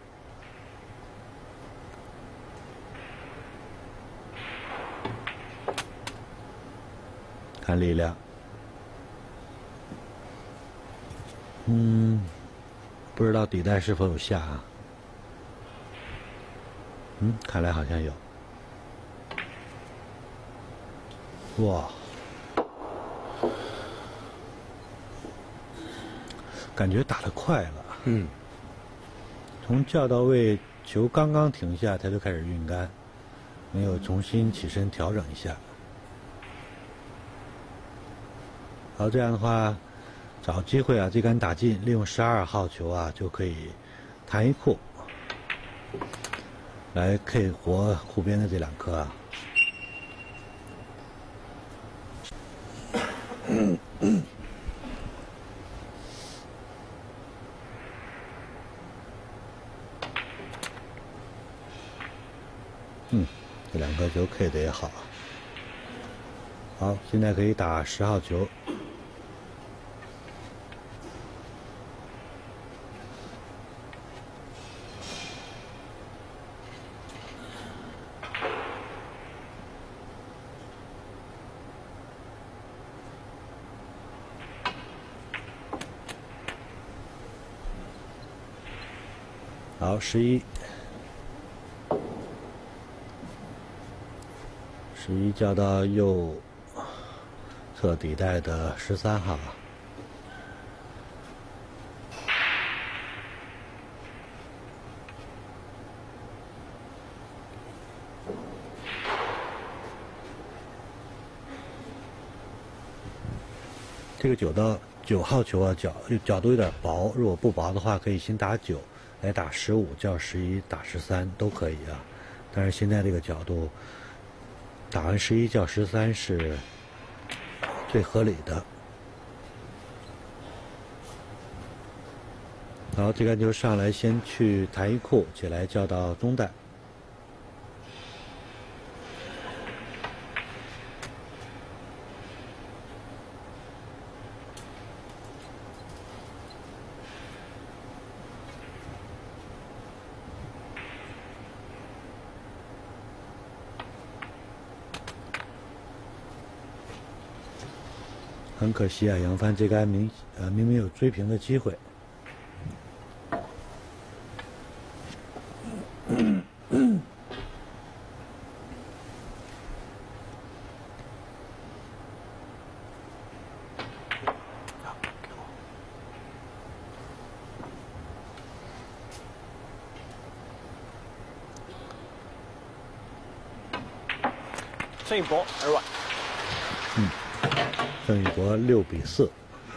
看力量。 不知道底带是否有下啊？看来好像有。哇， 感觉打得快了。从叫到位，球刚刚停下，他就开始运杆，没有重新起身调整一下。好，这样的话，找机会啊，这杆打进，利用12号球啊，就可以弹一库，来 K 活护边的这2颗啊。这2颗球 K 的也好。好，现在可以打10号球。好，11叫到右侧底袋的13号。这个9号球啊，角度有点薄，如果不薄的话，可以先打9，来打15，叫11，打13都可以啊。但是现在这个角度，打完11叫13是最合理的。好，这杆球上来先去弹一库，起来叫到中袋。很可惜啊，杨帆这杆明明有追平的机会。 郑宇博2-1。 郑宇博6比4。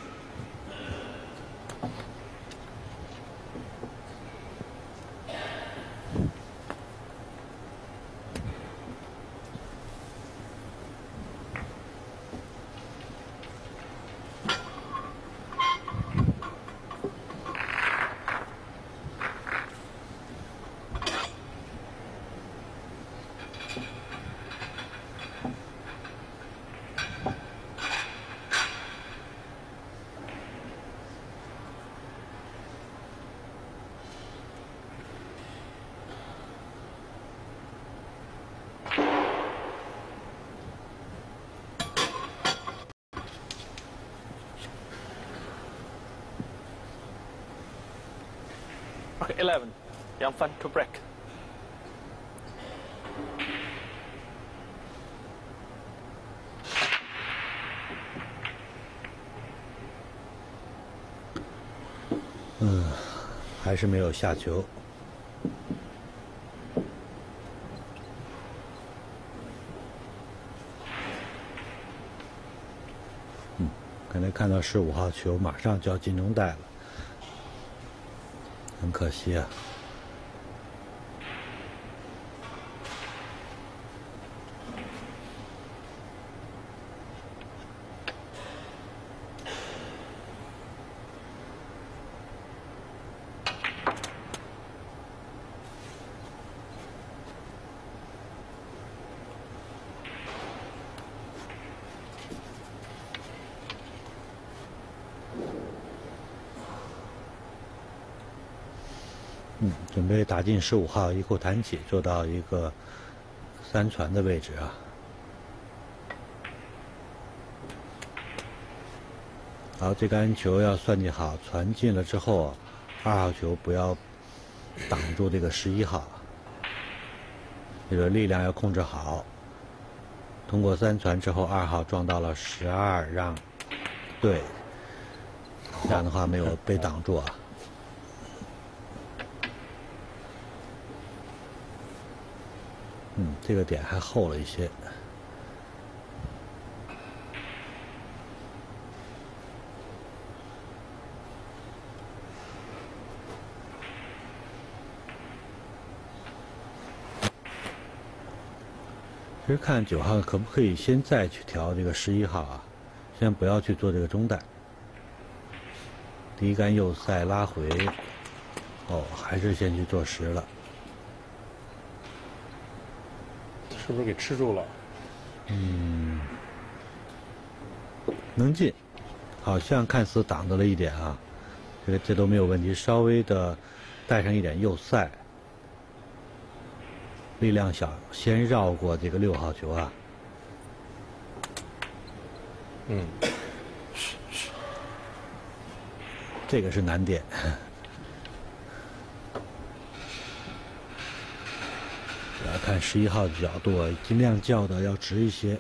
Okay, 11. Yang Fan to break. 还是没有下球。刚才看到15号球，马上就要进中袋了，很可惜啊。准备打进15号，一库弹起，做到一个3传的位置啊。好，这杆球要算计好，传进了之后，2号球不要挡住这个11号，这个力量要控制好。通过3传之后，2号撞到了12，让对这样的话没有被挡住啊。这个点还厚了一些。其实看9号可不可以先再去调这个11号啊，先不要去做这个中带。第一杆右塞拉回，哦，还是先去做10了。 是不是给吃住了？ 能进，好像看似挡着了一点啊，这都没有问题，稍微的带上一点右塞。力量小，先绕过这个6号球啊。这个是难点。来看11号的角度，尽量叫的要直一些。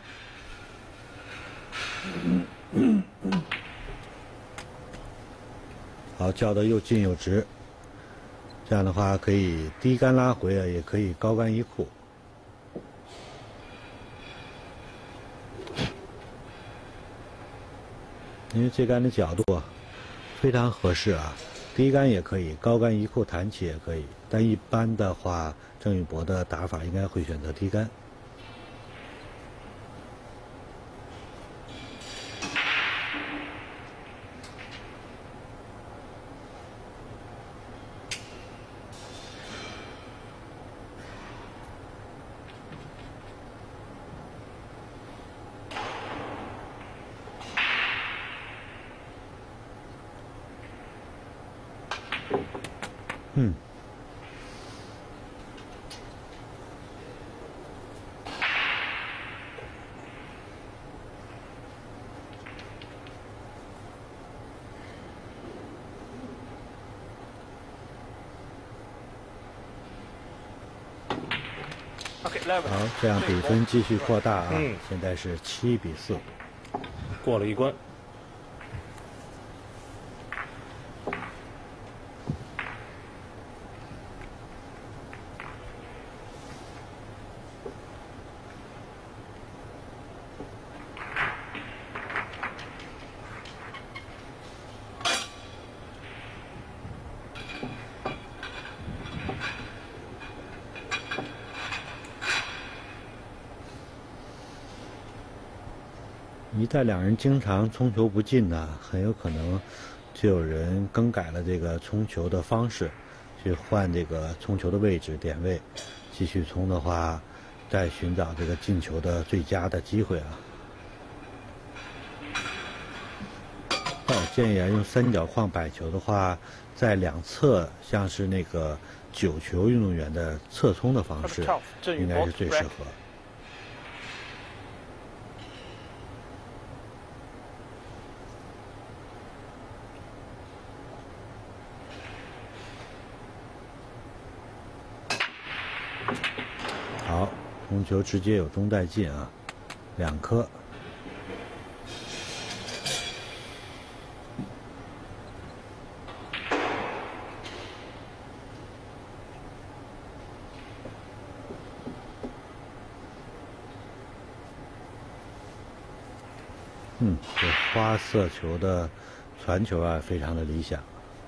好，叫的又近又直。这样的话可以低杆拉回啊，也可以高杆一库。因为这杆的角度非常合适啊，低杆也可以，高杆一库弹起也可以。但一般的话，郑宇博的打法应该会选择低杆。好，这样比分继续扩大啊！现在是7比4， 过了一关。 一旦两人经常冲球不进呢，很有可能就有人更改了这个冲球的方式，去换这个冲球的位置点位，继续冲的话，再寻找这个进球的最佳的机会啊。建议啊，用三角框摆球的话，在两侧像是那个9球运动员的侧冲的方式，应该是最适合。好，冲球直接有中带进啊，2颗。这花色球的传球啊，非常的理想。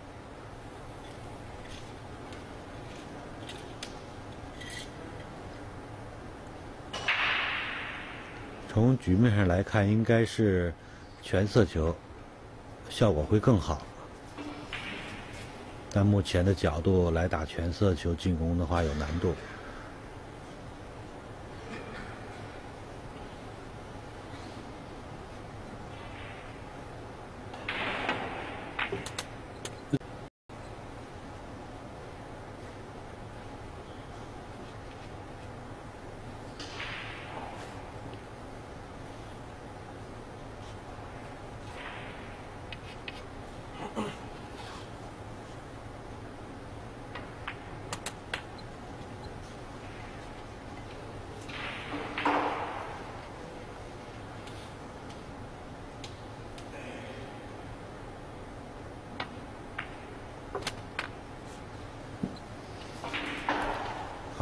从局面上来看，应该是全色球效果会更好，但目前的角度来打全色球进攻的话有难度。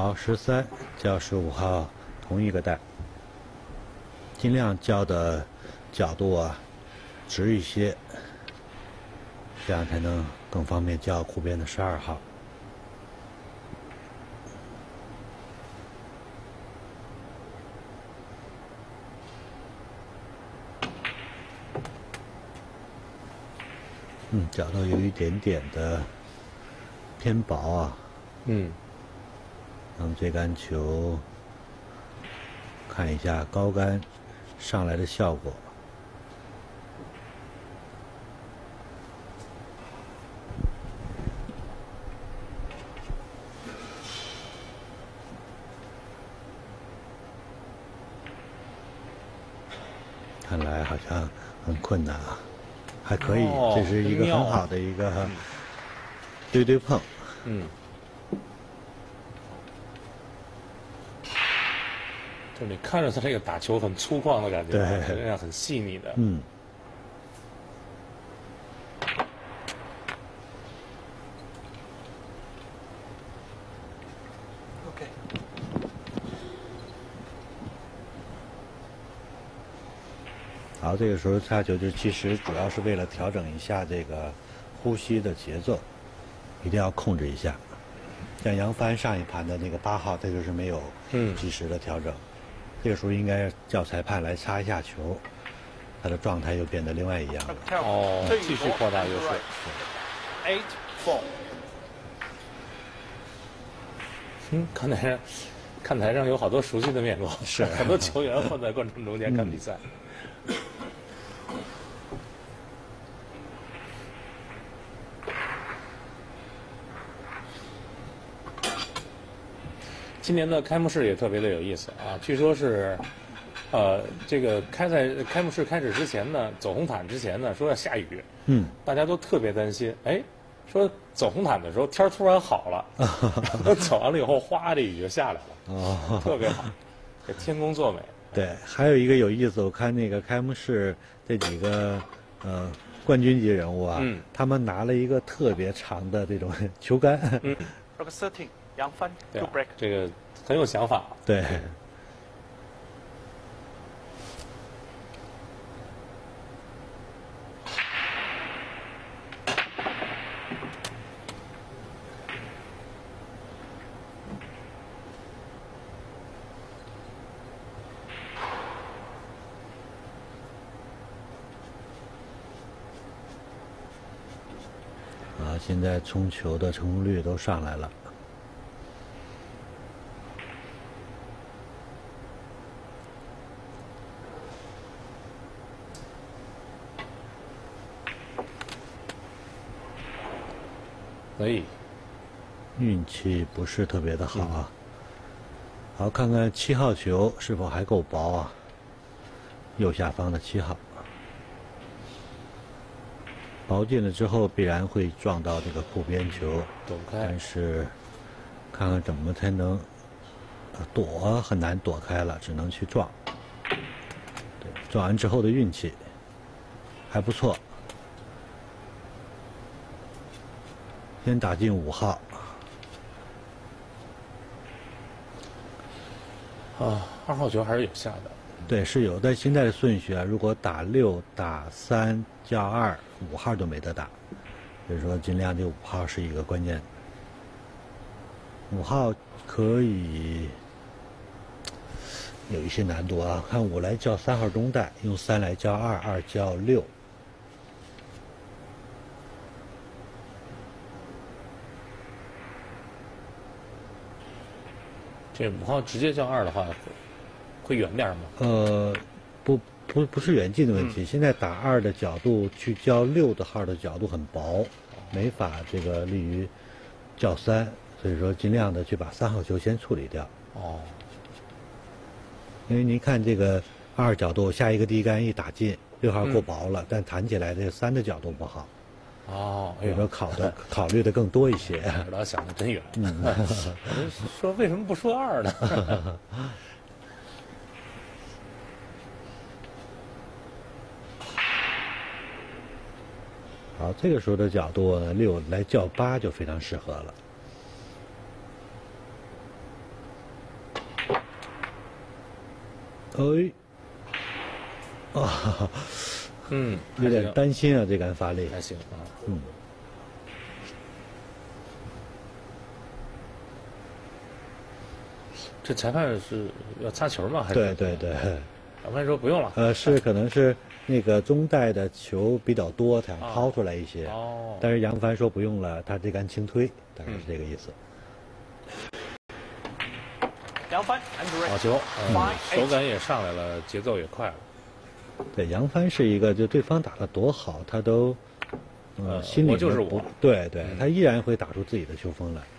好，13叫15号同一个带，尽量叫的角度啊直一些，这样才能更方便叫库边的12号。角度有一点点的偏薄啊。那么这杆球看一下高杆上来的效果。看来好像很困难啊。还可以，这是一个很好的一个对碰。 就你看着他这个打球很粗犷的感觉， 对， 实际上很细腻的。 OK。 好，这个时候擦球就其实主要是为了调整一下这个呼吸的节奏，一定要控制一下。像杨帆上一盘的那个8号，他就是没有及时的调整。这个时候应该叫裁判来擦一下球，他的状态又变得另外一样了。 继续扩大优势。 8-4。 看台上有好多熟悉的面孔， 是很多球员混在观众中间看比赛。今年的开幕式也特别的有意思啊，据说是，这个开幕式开始之前呢，走红毯之前呢，说要下雨，大家都特别担心，哎，说走红毯的时候天突然好了，走完了以后哗，这雨就下来了，特别好，这天公作美。 对，还有一个有意思，我看那个开幕式这几个冠军级人物啊，他们拿了一个特别长的这种球杆。 Rock 13，杨帆 to break。 这个很有想法。 对。现在冲球的成功率都上来了。运气不是特别的好啊。好，看看7号球是否还够薄啊？右下方的7号。薄进了之后，必然会撞到这个库边球，但是看看怎么才能躲，很难躲开了，只能去撞。对，撞完之后的运气还不错，先打进5号。 2号球还是有下的。 对，是有，但现在的顺序啊，如果打6、打3、叫2，5号都没得打，所以说尽量这5号是一个关键。5号可以有一些难度啊，看5来叫3号中带，用3来叫2，2叫6。 这5号直接叫2的话，会远点吗？ 不是远近的问题。现在打2的角度去叫6的号的角度很薄，没法这个利于叫3，所以说尽量的去把3号球先处理掉。因为您看这个2角度下一个低杆一打进，6号够薄了，但弹起来这个3的角度不好。所以说考虑的更多一些。 不知道想的真远。说为什么不说2呢？ 好，这个时候的角度呢，6来叫8就非常适合了。 哎，啊，有点担心啊，这杆发力。 还行啊。这裁判是要擦球吗？还是？ 对。 裁判说不用了。 可能是那个中带的球比较多，才掏出来一些。 哦。 但是杨帆说不用了，他这杆轻推，大概是这个意思。 杨帆， 好球，手感也上来了，节奏也快了。 对，杨帆是一个，就对方打得多好，他都，心里我就是我。 对，他依然会打出自己的球风来。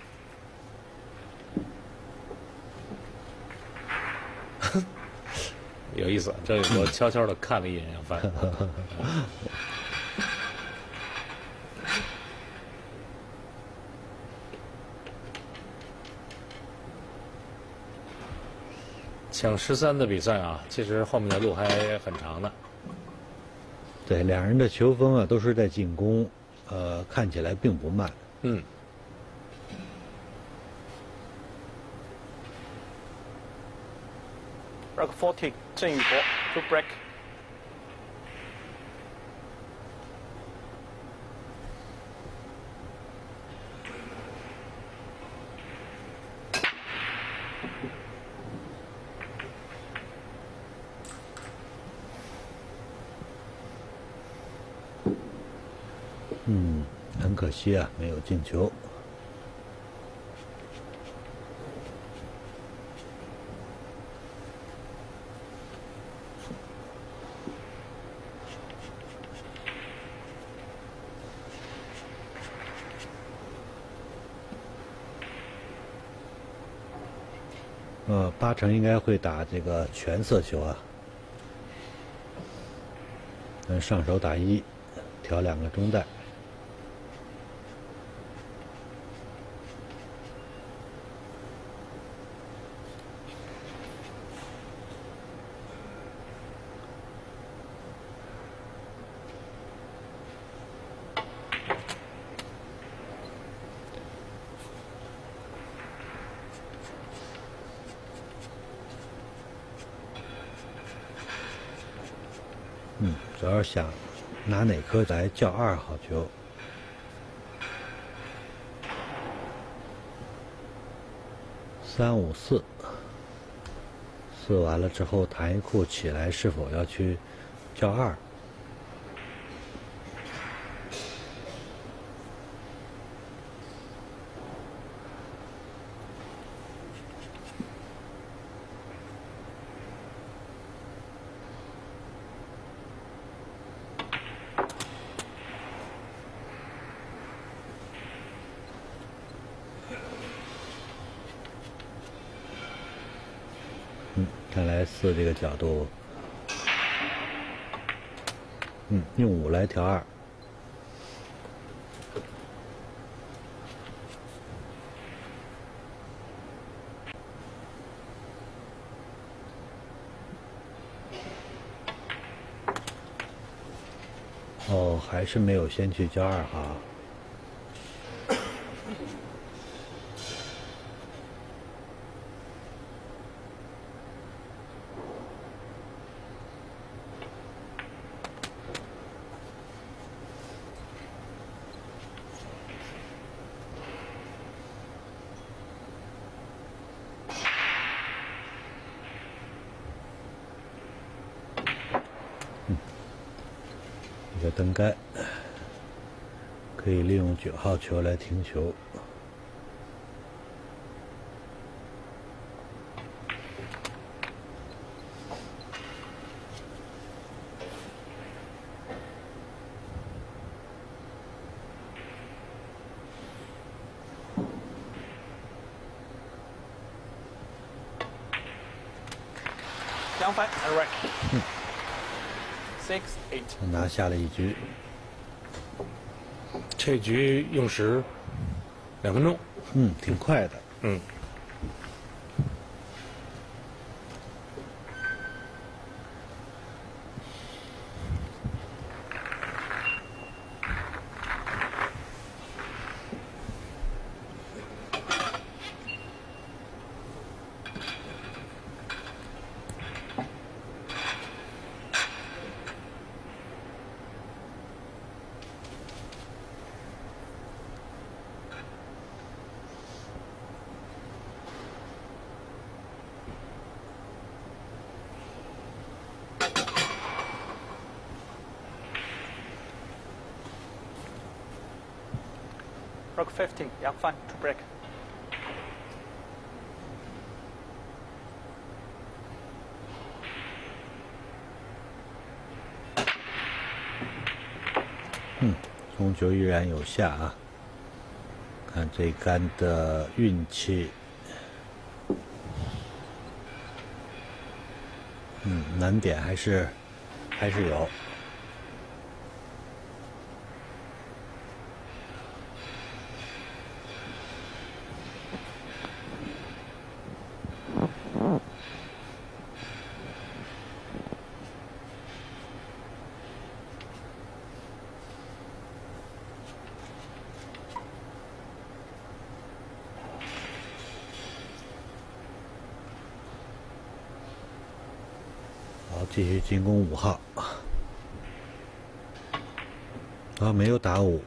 有意思，这我悄悄地看了一眼杨帆。抢13的比赛啊，其实后面的路还很长呢。 对，两人的球风啊都是在进攻，看起来并不慢。 Rock 40， 郑宇博 to break。 很可惜啊，没有进球。8成应该会打这个全色球啊。上手打1，调2个中带。主要是想拿哪颗来叫2号球。3、5、4， 4完了之后弹一库起来，是否要去叫2？看来4这个角度，用5来调2。还是没有先去叫2哈。一个灯杆，可以利用9号球来停球。 杨帆 and rack。6-8， 拿下了一局。 这局用时2分钟， 挺快的。 Rook 50, Yang Fan to break. Hmm. 中球依然有下啊，看这杆的运气，难点还是有。继续进攻5号，没有打5。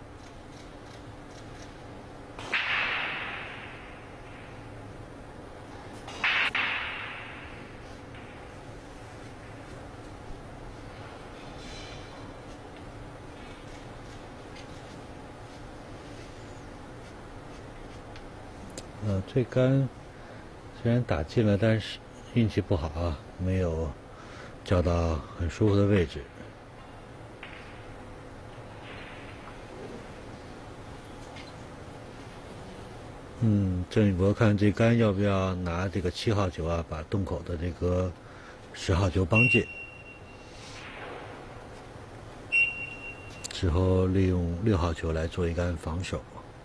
这杆虽然打进了，但是运气不好啊，没有叫到很舒服的位置。郑宇博看这杆要不要拿这个7号球啊，把洞口的这个10号球帮进，之后利用6号球来做一杆防守。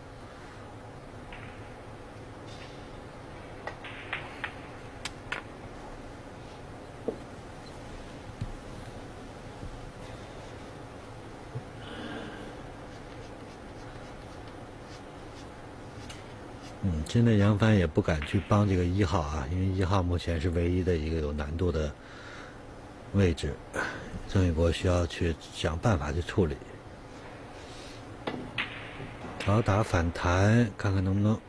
现在杨帆也不敢去帮这个1号啊，因为1号目前是唯一的一个有难度的位置，郑宇博需要去想办法去处理。好，打反弹，看看能不能。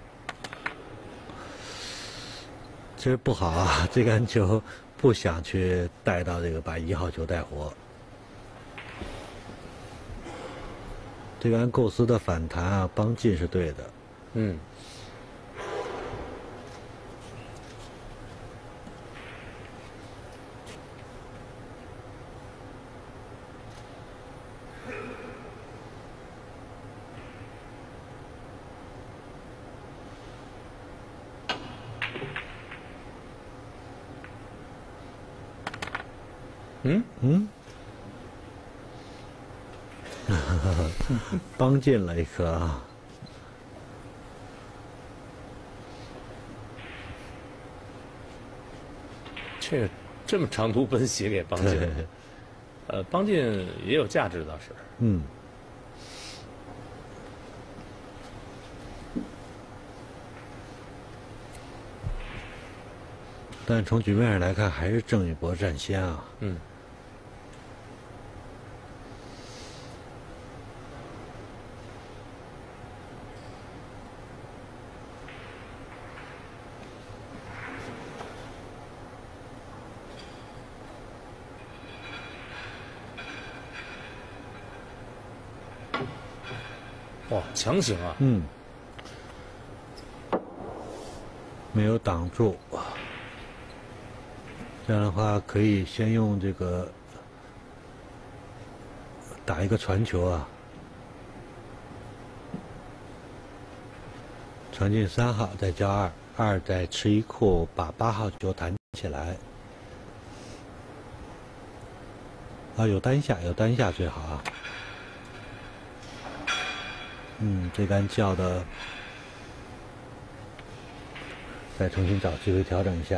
其实不好啊，这杆球不想去带到这个把1号球带活。这杆构思的反弹啊，帮进是对的。帮进了一颗啊！ 这个这么长途奔袭给帮进了，帮进也有价值倒是。 但从局面上来看，还是郑宇博占先啊。 哇，强行啊！ 没有挡住，这样的话可以先用这个打一个传球啊，传进3号，再交2，2再吃一库，把8号球弹起来。有单下，有单下最好啊。这杆叫的，再重新找机会调整一下。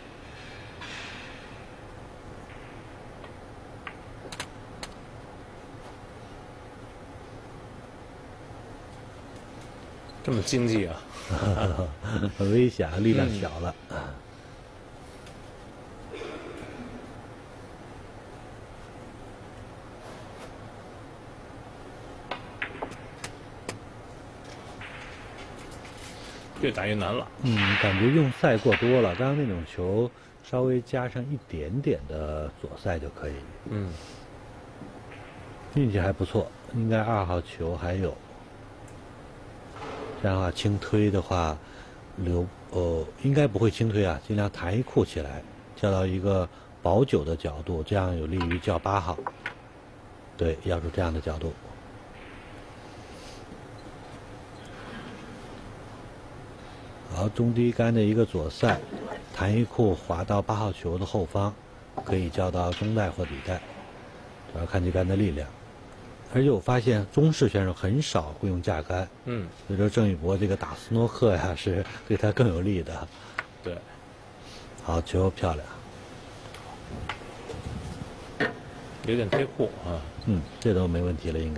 这么经济啊！ 很危险，力量小了。 越打越难了。 感觉用塞过多了，刚刚那种球稍微加上一点点的左塞就可以。运气还不错，应该2号球还有。 这样的话轻推的话，应该不会轻推啊，尽量弹一库起来，叫到一个保9的角度，这样有利于叫8号。对，要出这样的角度。好，中低杆的一个左塞，弹一库滑到8号球的后方，可以叫到中带或底带，主要看这杆的力量。而且我发现中式选手很少会用架杆，所以说郑宇博这个打斯诺克呀是对他更有利的。 对， 好，球漂亮， 有点贴库啊。 这都没问题了，应该。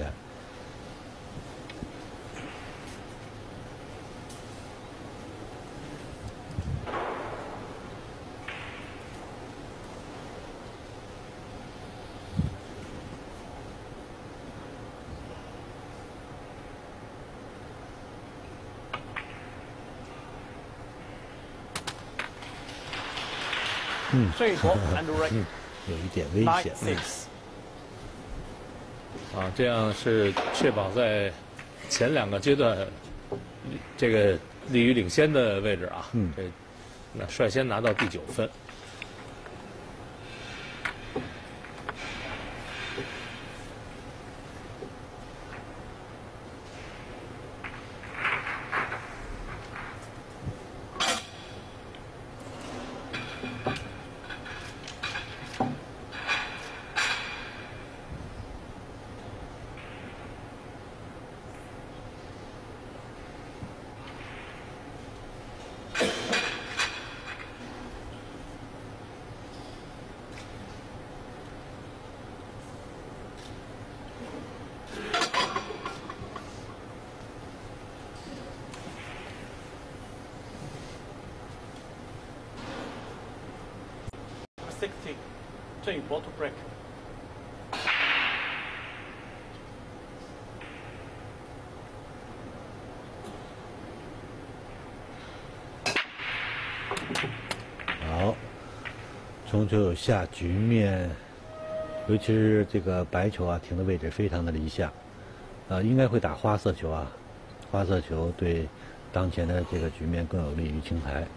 这一波 and break 有一点危险。 啊，这样是确保在前2个阶段这个立于领先的位置啊。那率先拿到第9分。 60，这一波 to break。 好，中球有下，局面，尤其是这个白球啊，停的位置非常的理想，应该会打花色球啊，花色球对当前的这个局面更有利于清台。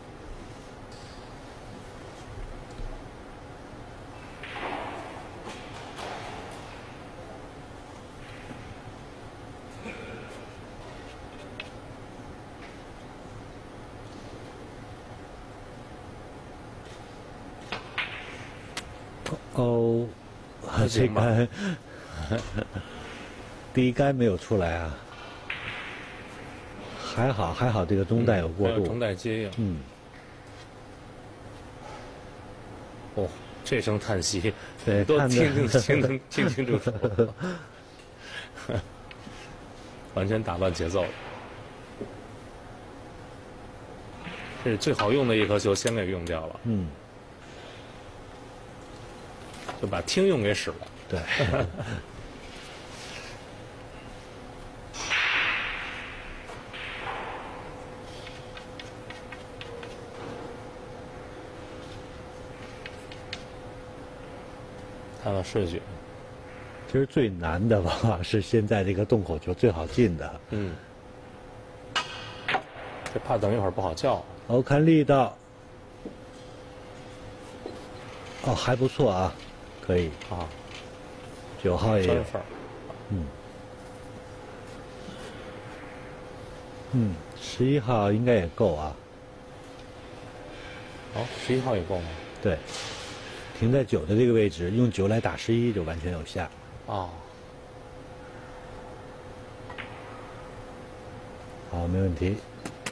哦，这杆第一杆没有出来啊，还好，这个中带有过渡， 中带接应。哦，这声叹息， 对， 都听清楚楚，完全打乱节奏了。这是最好用的一颗球，先给用掉了。就把听用给使了。 对。 看了顺序。 其实最难的吧，是现在这个洞口球最好进的。 这怕等一会儿不好叫。 我看力道。哦，还不错啊。可以啊 ，9号也有，11号应该也够啊。 哦，11号也够吗？ 对，停在9的这个位置，用9来打11就完全有效。 哦， 好，没问题。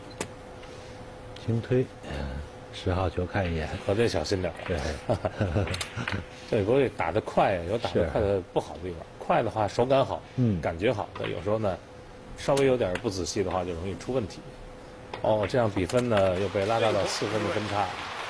轻推，10号球看一眼， 可得小心点。 对， 这国打得快，有打得快的不好的地方。快的话手感好，感觉好的，有时候呢，稍微有点不仔细的话就容易出问题。哦，这样比分呢又被拉大到4分的分差。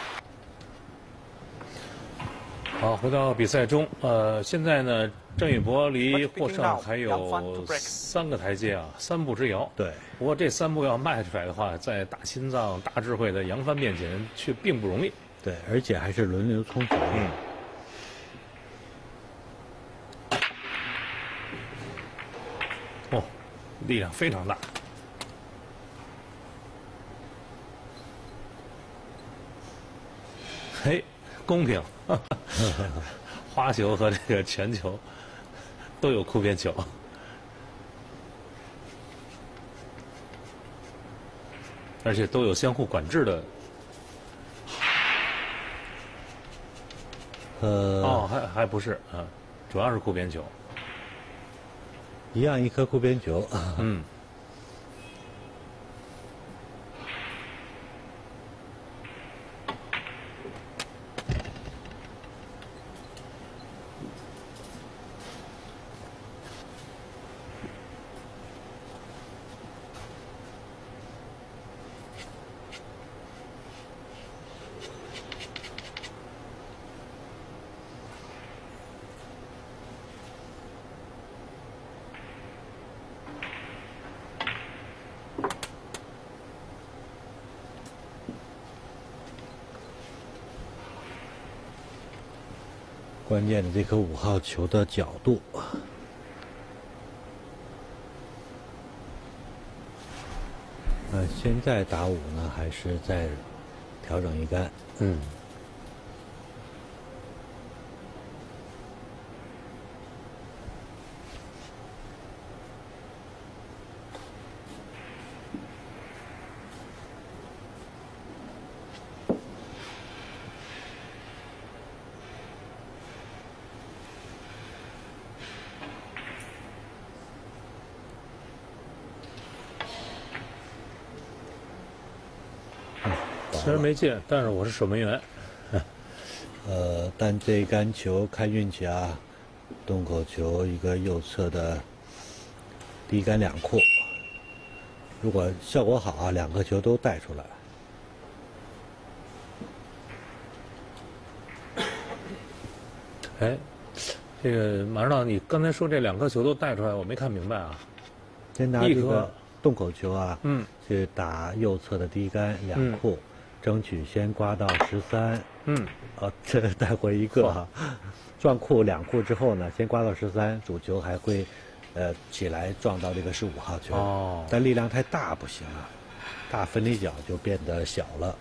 好，回到比赛中，现在呢，郑宇博离获胜还有3个台阶啊，3步之遥。 对。 不过这3步要迈出来的话，在大心脏、大智慧的杨帆面前却并不容易。 对，而且还是轮流冲突。 哦，力量非常大。 嘿，公平，花球和这个全球都有库边球。而且都有相互管制的。还不是啊，主要是库边球。 一样一颗库边球。 嗯。 关键的这颗5号球的角度，现在打5呢，还是再调整一杆？ 嗯。虽然没进，但是我是守门员。 但这一杆球看运气啊，洞口球一个右侧的低杆2库，如果效果好啊，2个球都带出来。 哎，这个马指导，你刚才说这2颗球都带出来，我没看明白啊。 先拿这个洞口球啊，去打右侧的低杆2库。争取先刮到13，这带回一个哈，撞库2库之后呢，先刮到13，主球还会，起来撞到这个15号球，但力量太大不行了，大分离角就变得小了。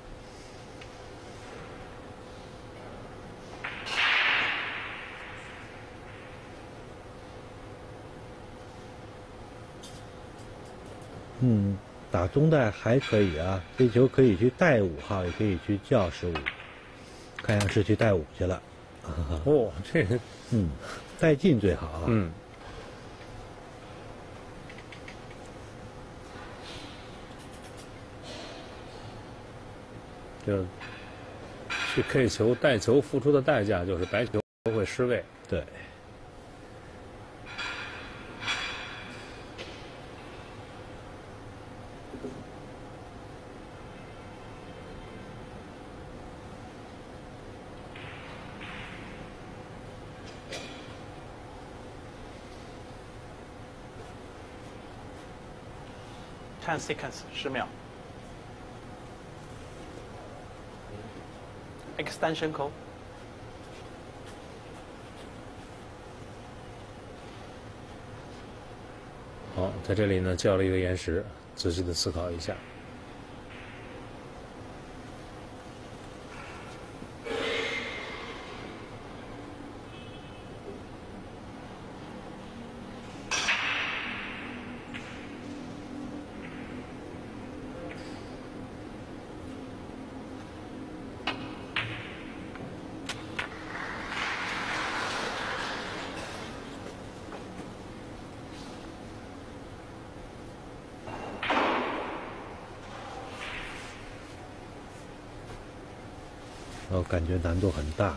打中带还可以啊，这球可以去带5号，也可以去叫15，看样是去带5去了。 这个， 带进最好啊。 就去 K 球带球付出的代价就是白球会失位。 对。 10 seconds 10秒。Extension call。 好，在这里呢叫了一个延时，仔细的思考一下。 感觉难度很大。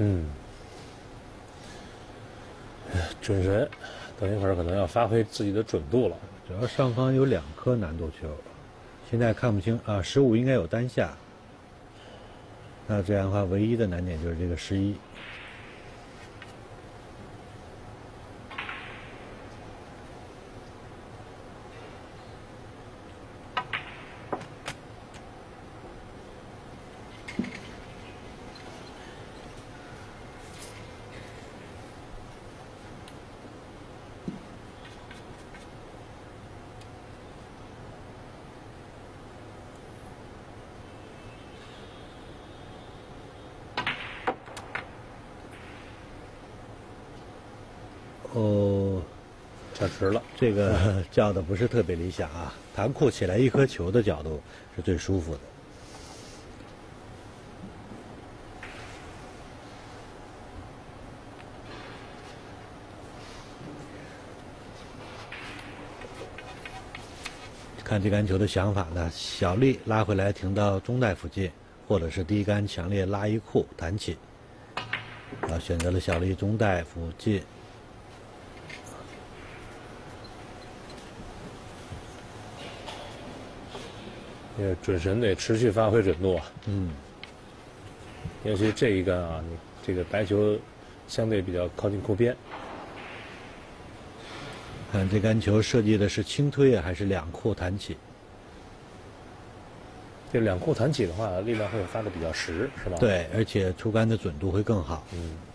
准神，等一会儿可能要发挥自己的准度了。 主要上方有2颗难度球，现在看不清啊。15应该有单下，那这样的话，唯一的难点就是这个11。 较直了。 这个叫的不是特别理想啊，弹库起来一颗球的角度是最舒服的。看这杆球的想法呢，小力拉回来停到中带附近，或者是第一杆强烈拉一库弹起。选择了小力中带附近。 这准神得持续发挥准度啊。尤其这一杆啊，你这个白球相对比较靠近库边。 看这杆球设计的是轻推啊，还是两库弹起？ 这两库弹起的话，力量会发的比较实，是吧？ 对，而且出杆的准度会更好。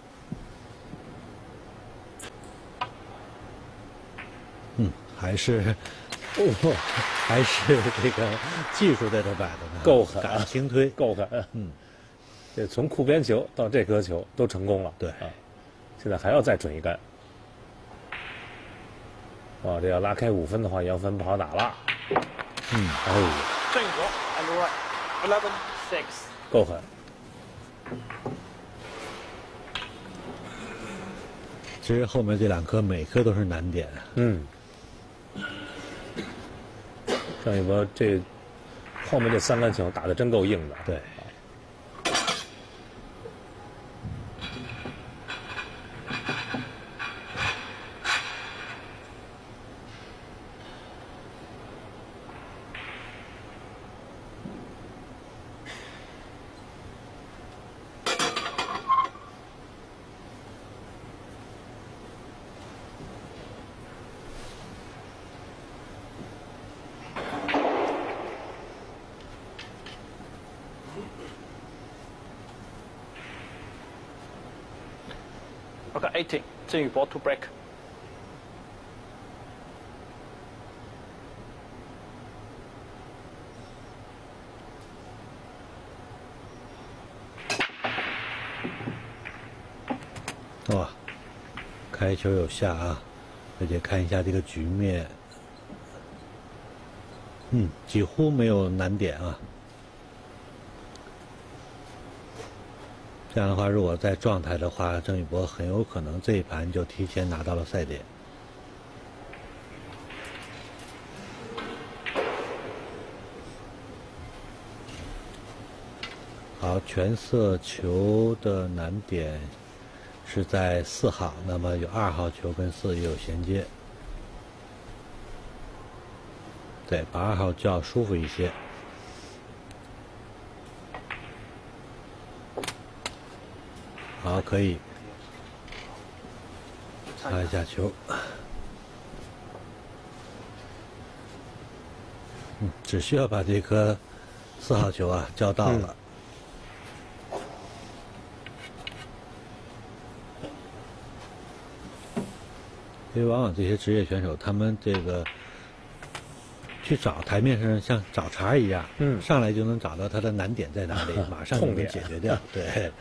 还是还是这个技术在这摆的呢， 够狠， 敢轻推， 够狠。这从库边球到这颗球都成功了。 对现在还要再准一杆。这要拉开5分的话，杨帆不好打了。 正国 and right 11-6， 够狠。 其实后面这两颗每颗都是难点。 张玉博这后面这3杆球打得真够硬的。 对。 Okay, 18. 郑宇博 to break. 哇，开球有下啊，而且看一下这个局面，几乎没有难点啊。这样的话，如果在状态的话，郑宇博很有可能这一盘就提前拿到了赛点。好，全色球的难点是在4号，那么有2号球跟4也有衔接。对，把2号叫舒服一些。好，可以擦一下球。只需要把这颗4号球啊叫到了。因为往往这些职业选手，他们这个去找台面上像找茬一样，上来就能找到他的难点在哪里，马上就能解决掉。对。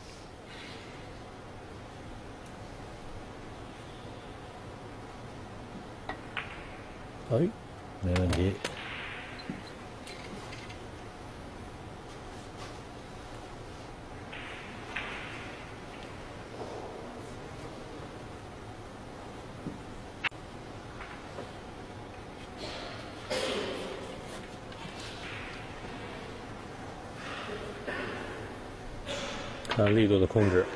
没问题。 看力度的控制。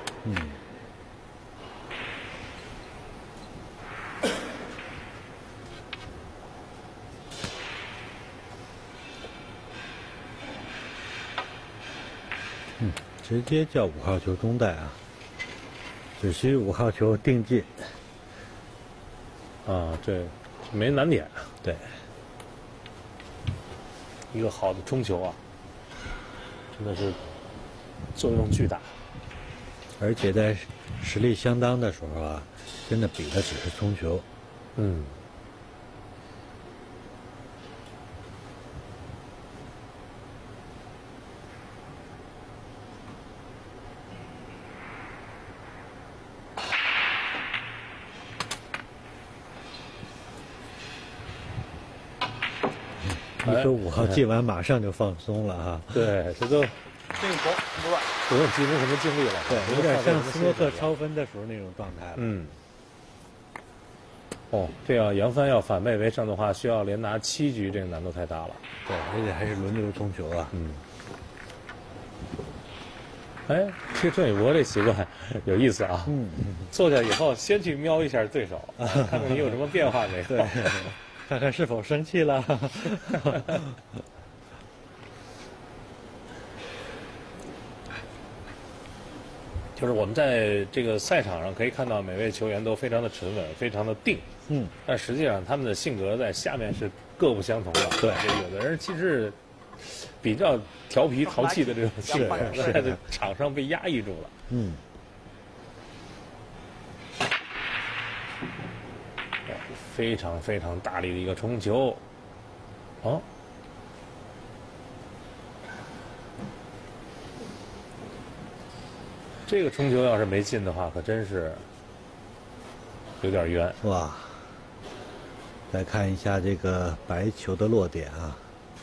直接叫5号球中带啊，只需5号球定进。 这没难点。 对， 一个好的冲球啊，真的是作用巨大。 而且在实力相当的时候啊，真的比的只是冲球。 1和5号进完马上就放松了哈。 对，这都这个国不用集中什么精力了， 对，有点像斯诺克超分的时候那种状态了。 哦，这样杨帆要反败为胜的话，需要连拿7局，这个难度太大了。 对，而且还是轮流冲球啊。 哎，这郑宇博这习惯有意思啊。坐下以后先去瞄一下对手，看看你有什么变化没有。 对，看看是否生气了。 就是我们在这个赛场上可以看到，每位球员都非常的沉稳，非常的定。但实际上他们的性格在下面是各不相同的。对，有的人其实比较调皮淘气的这种性格，在场上被压抑住了。非常非常大力的一个冲球。哦。这个冲球要是没进的话，可真是有点冤。 哇！再看一下这个白球的落点啊。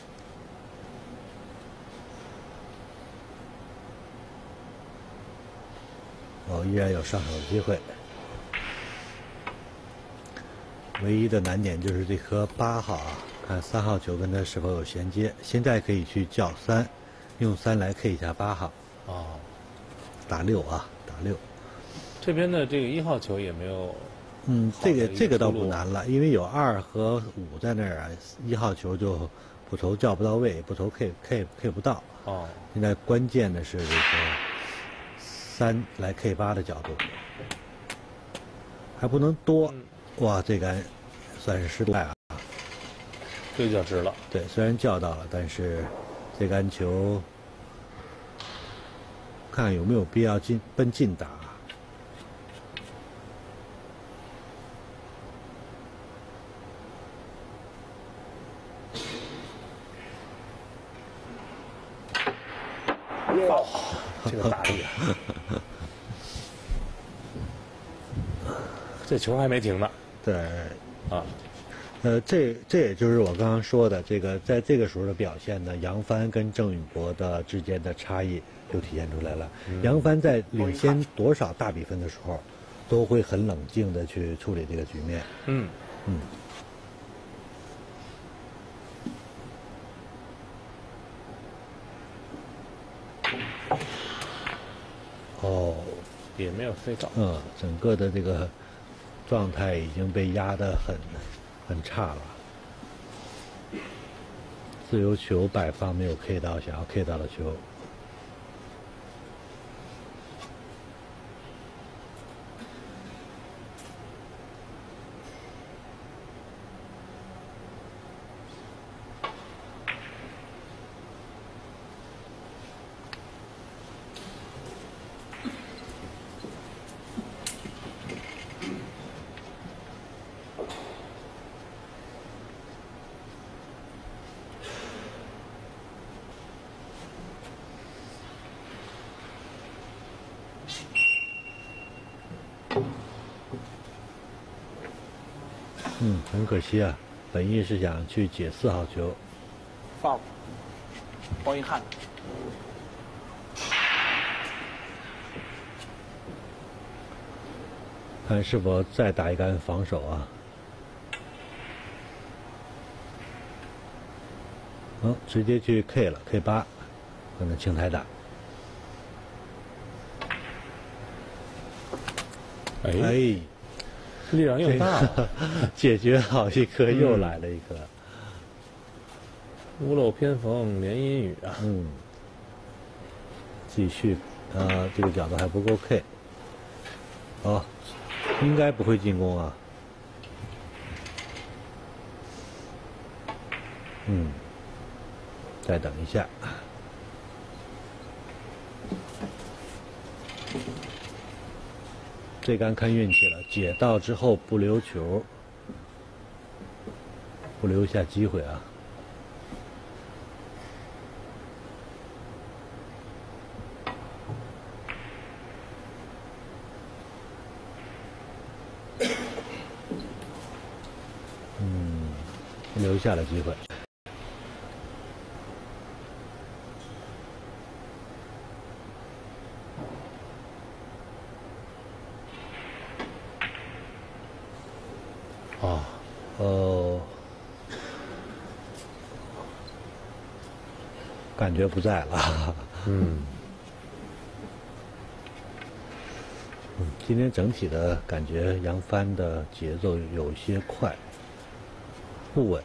依然有上手机会。唯一的难点就是这颗8号啊，看3号球跟它是否有衔接。现在可以去叫3，用3来 K 一下8号。打6啊，打6。 这边的这个1号球也没有。 这个倒不难了，因为有2和5在那儿啊，1号球就捕头叫不到位，捕头 K 不到。现在关键的是这个3来 K8的角度，还不能多。哇，这杆算是失败啊。 这就直了。 对，虽然叫到了，但是这杆球。看看有没有必要奔近打。 这个大力啊！这球还没停呢。 对。这也就是我刚刚说的，这个在这个时候的表现呢，杨帆跟郑宇博的之间的差异就体现出来了。杨帆在领先多少大比分的时候，都会很冷静的去处理这个局面。 也没有飞到。 整个的这个状态已经被压得很差了。自由球摆放没有 K 到想要 K 到的球。很可惜啊，本意是想去解4号球。 foul， ball in hand。 看是否再打一杆防守啊？直接去 K 了 ，K8，可能青台打。 力量又大了， 解决好一颗，又来了一颗。 屋漏偏逢连阴雨啊！ 继续，这个角度还不够 K。应该不会进攻啊。再等一下。这杆看运气了，解到之后不留球，不留下机会啊。留下了机会。 就感觉不在了。今天整体的感觉，扬帆的节奏有些快，不稳。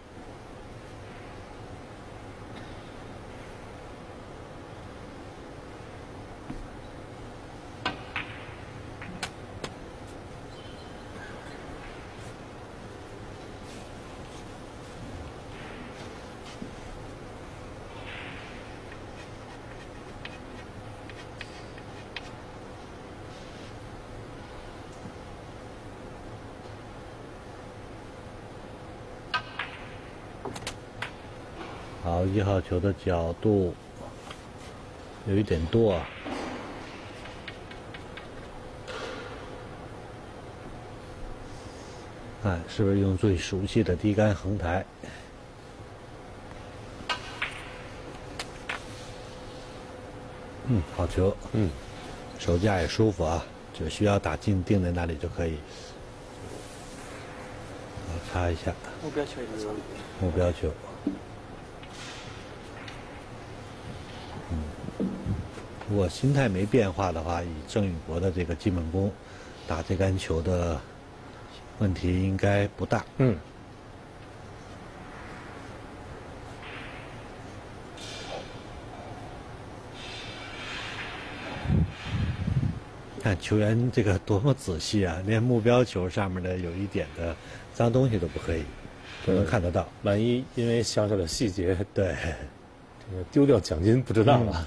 好，1号球的角度有一点多，看是不是用最熟悉的低杆横台？好球，手架也舒服啊，只需要打进定在那里就可以。擦一下， 目标球也擦。 目标球。如果心态没变化的话，以郑宇博的这个基本功，打这杆球的问题应该不大。看球员这个多么仔细啊，连目标球上面的有一点的脏东西都不可以，都能看得到。 万一因为小小的细节， 对， 这个丢掉奖金不值当了。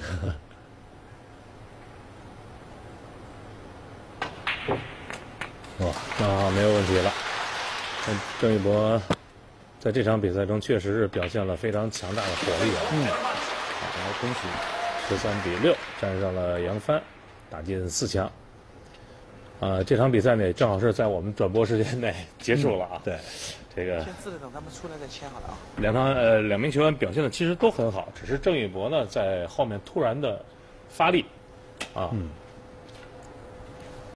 没有问题了。郑宇博在这场比赛中确实是表现了非常强大的火力啊。 好，恭喜 ！13比6战胜了扬帆，打进4强。这场比赛呢，正好是在我们转播时间内结束了啊。 对， 这个先自己等他们出来再签好了啊。 两名球员表现的其实都很好，只是郑宇博呢在后面突然的发力，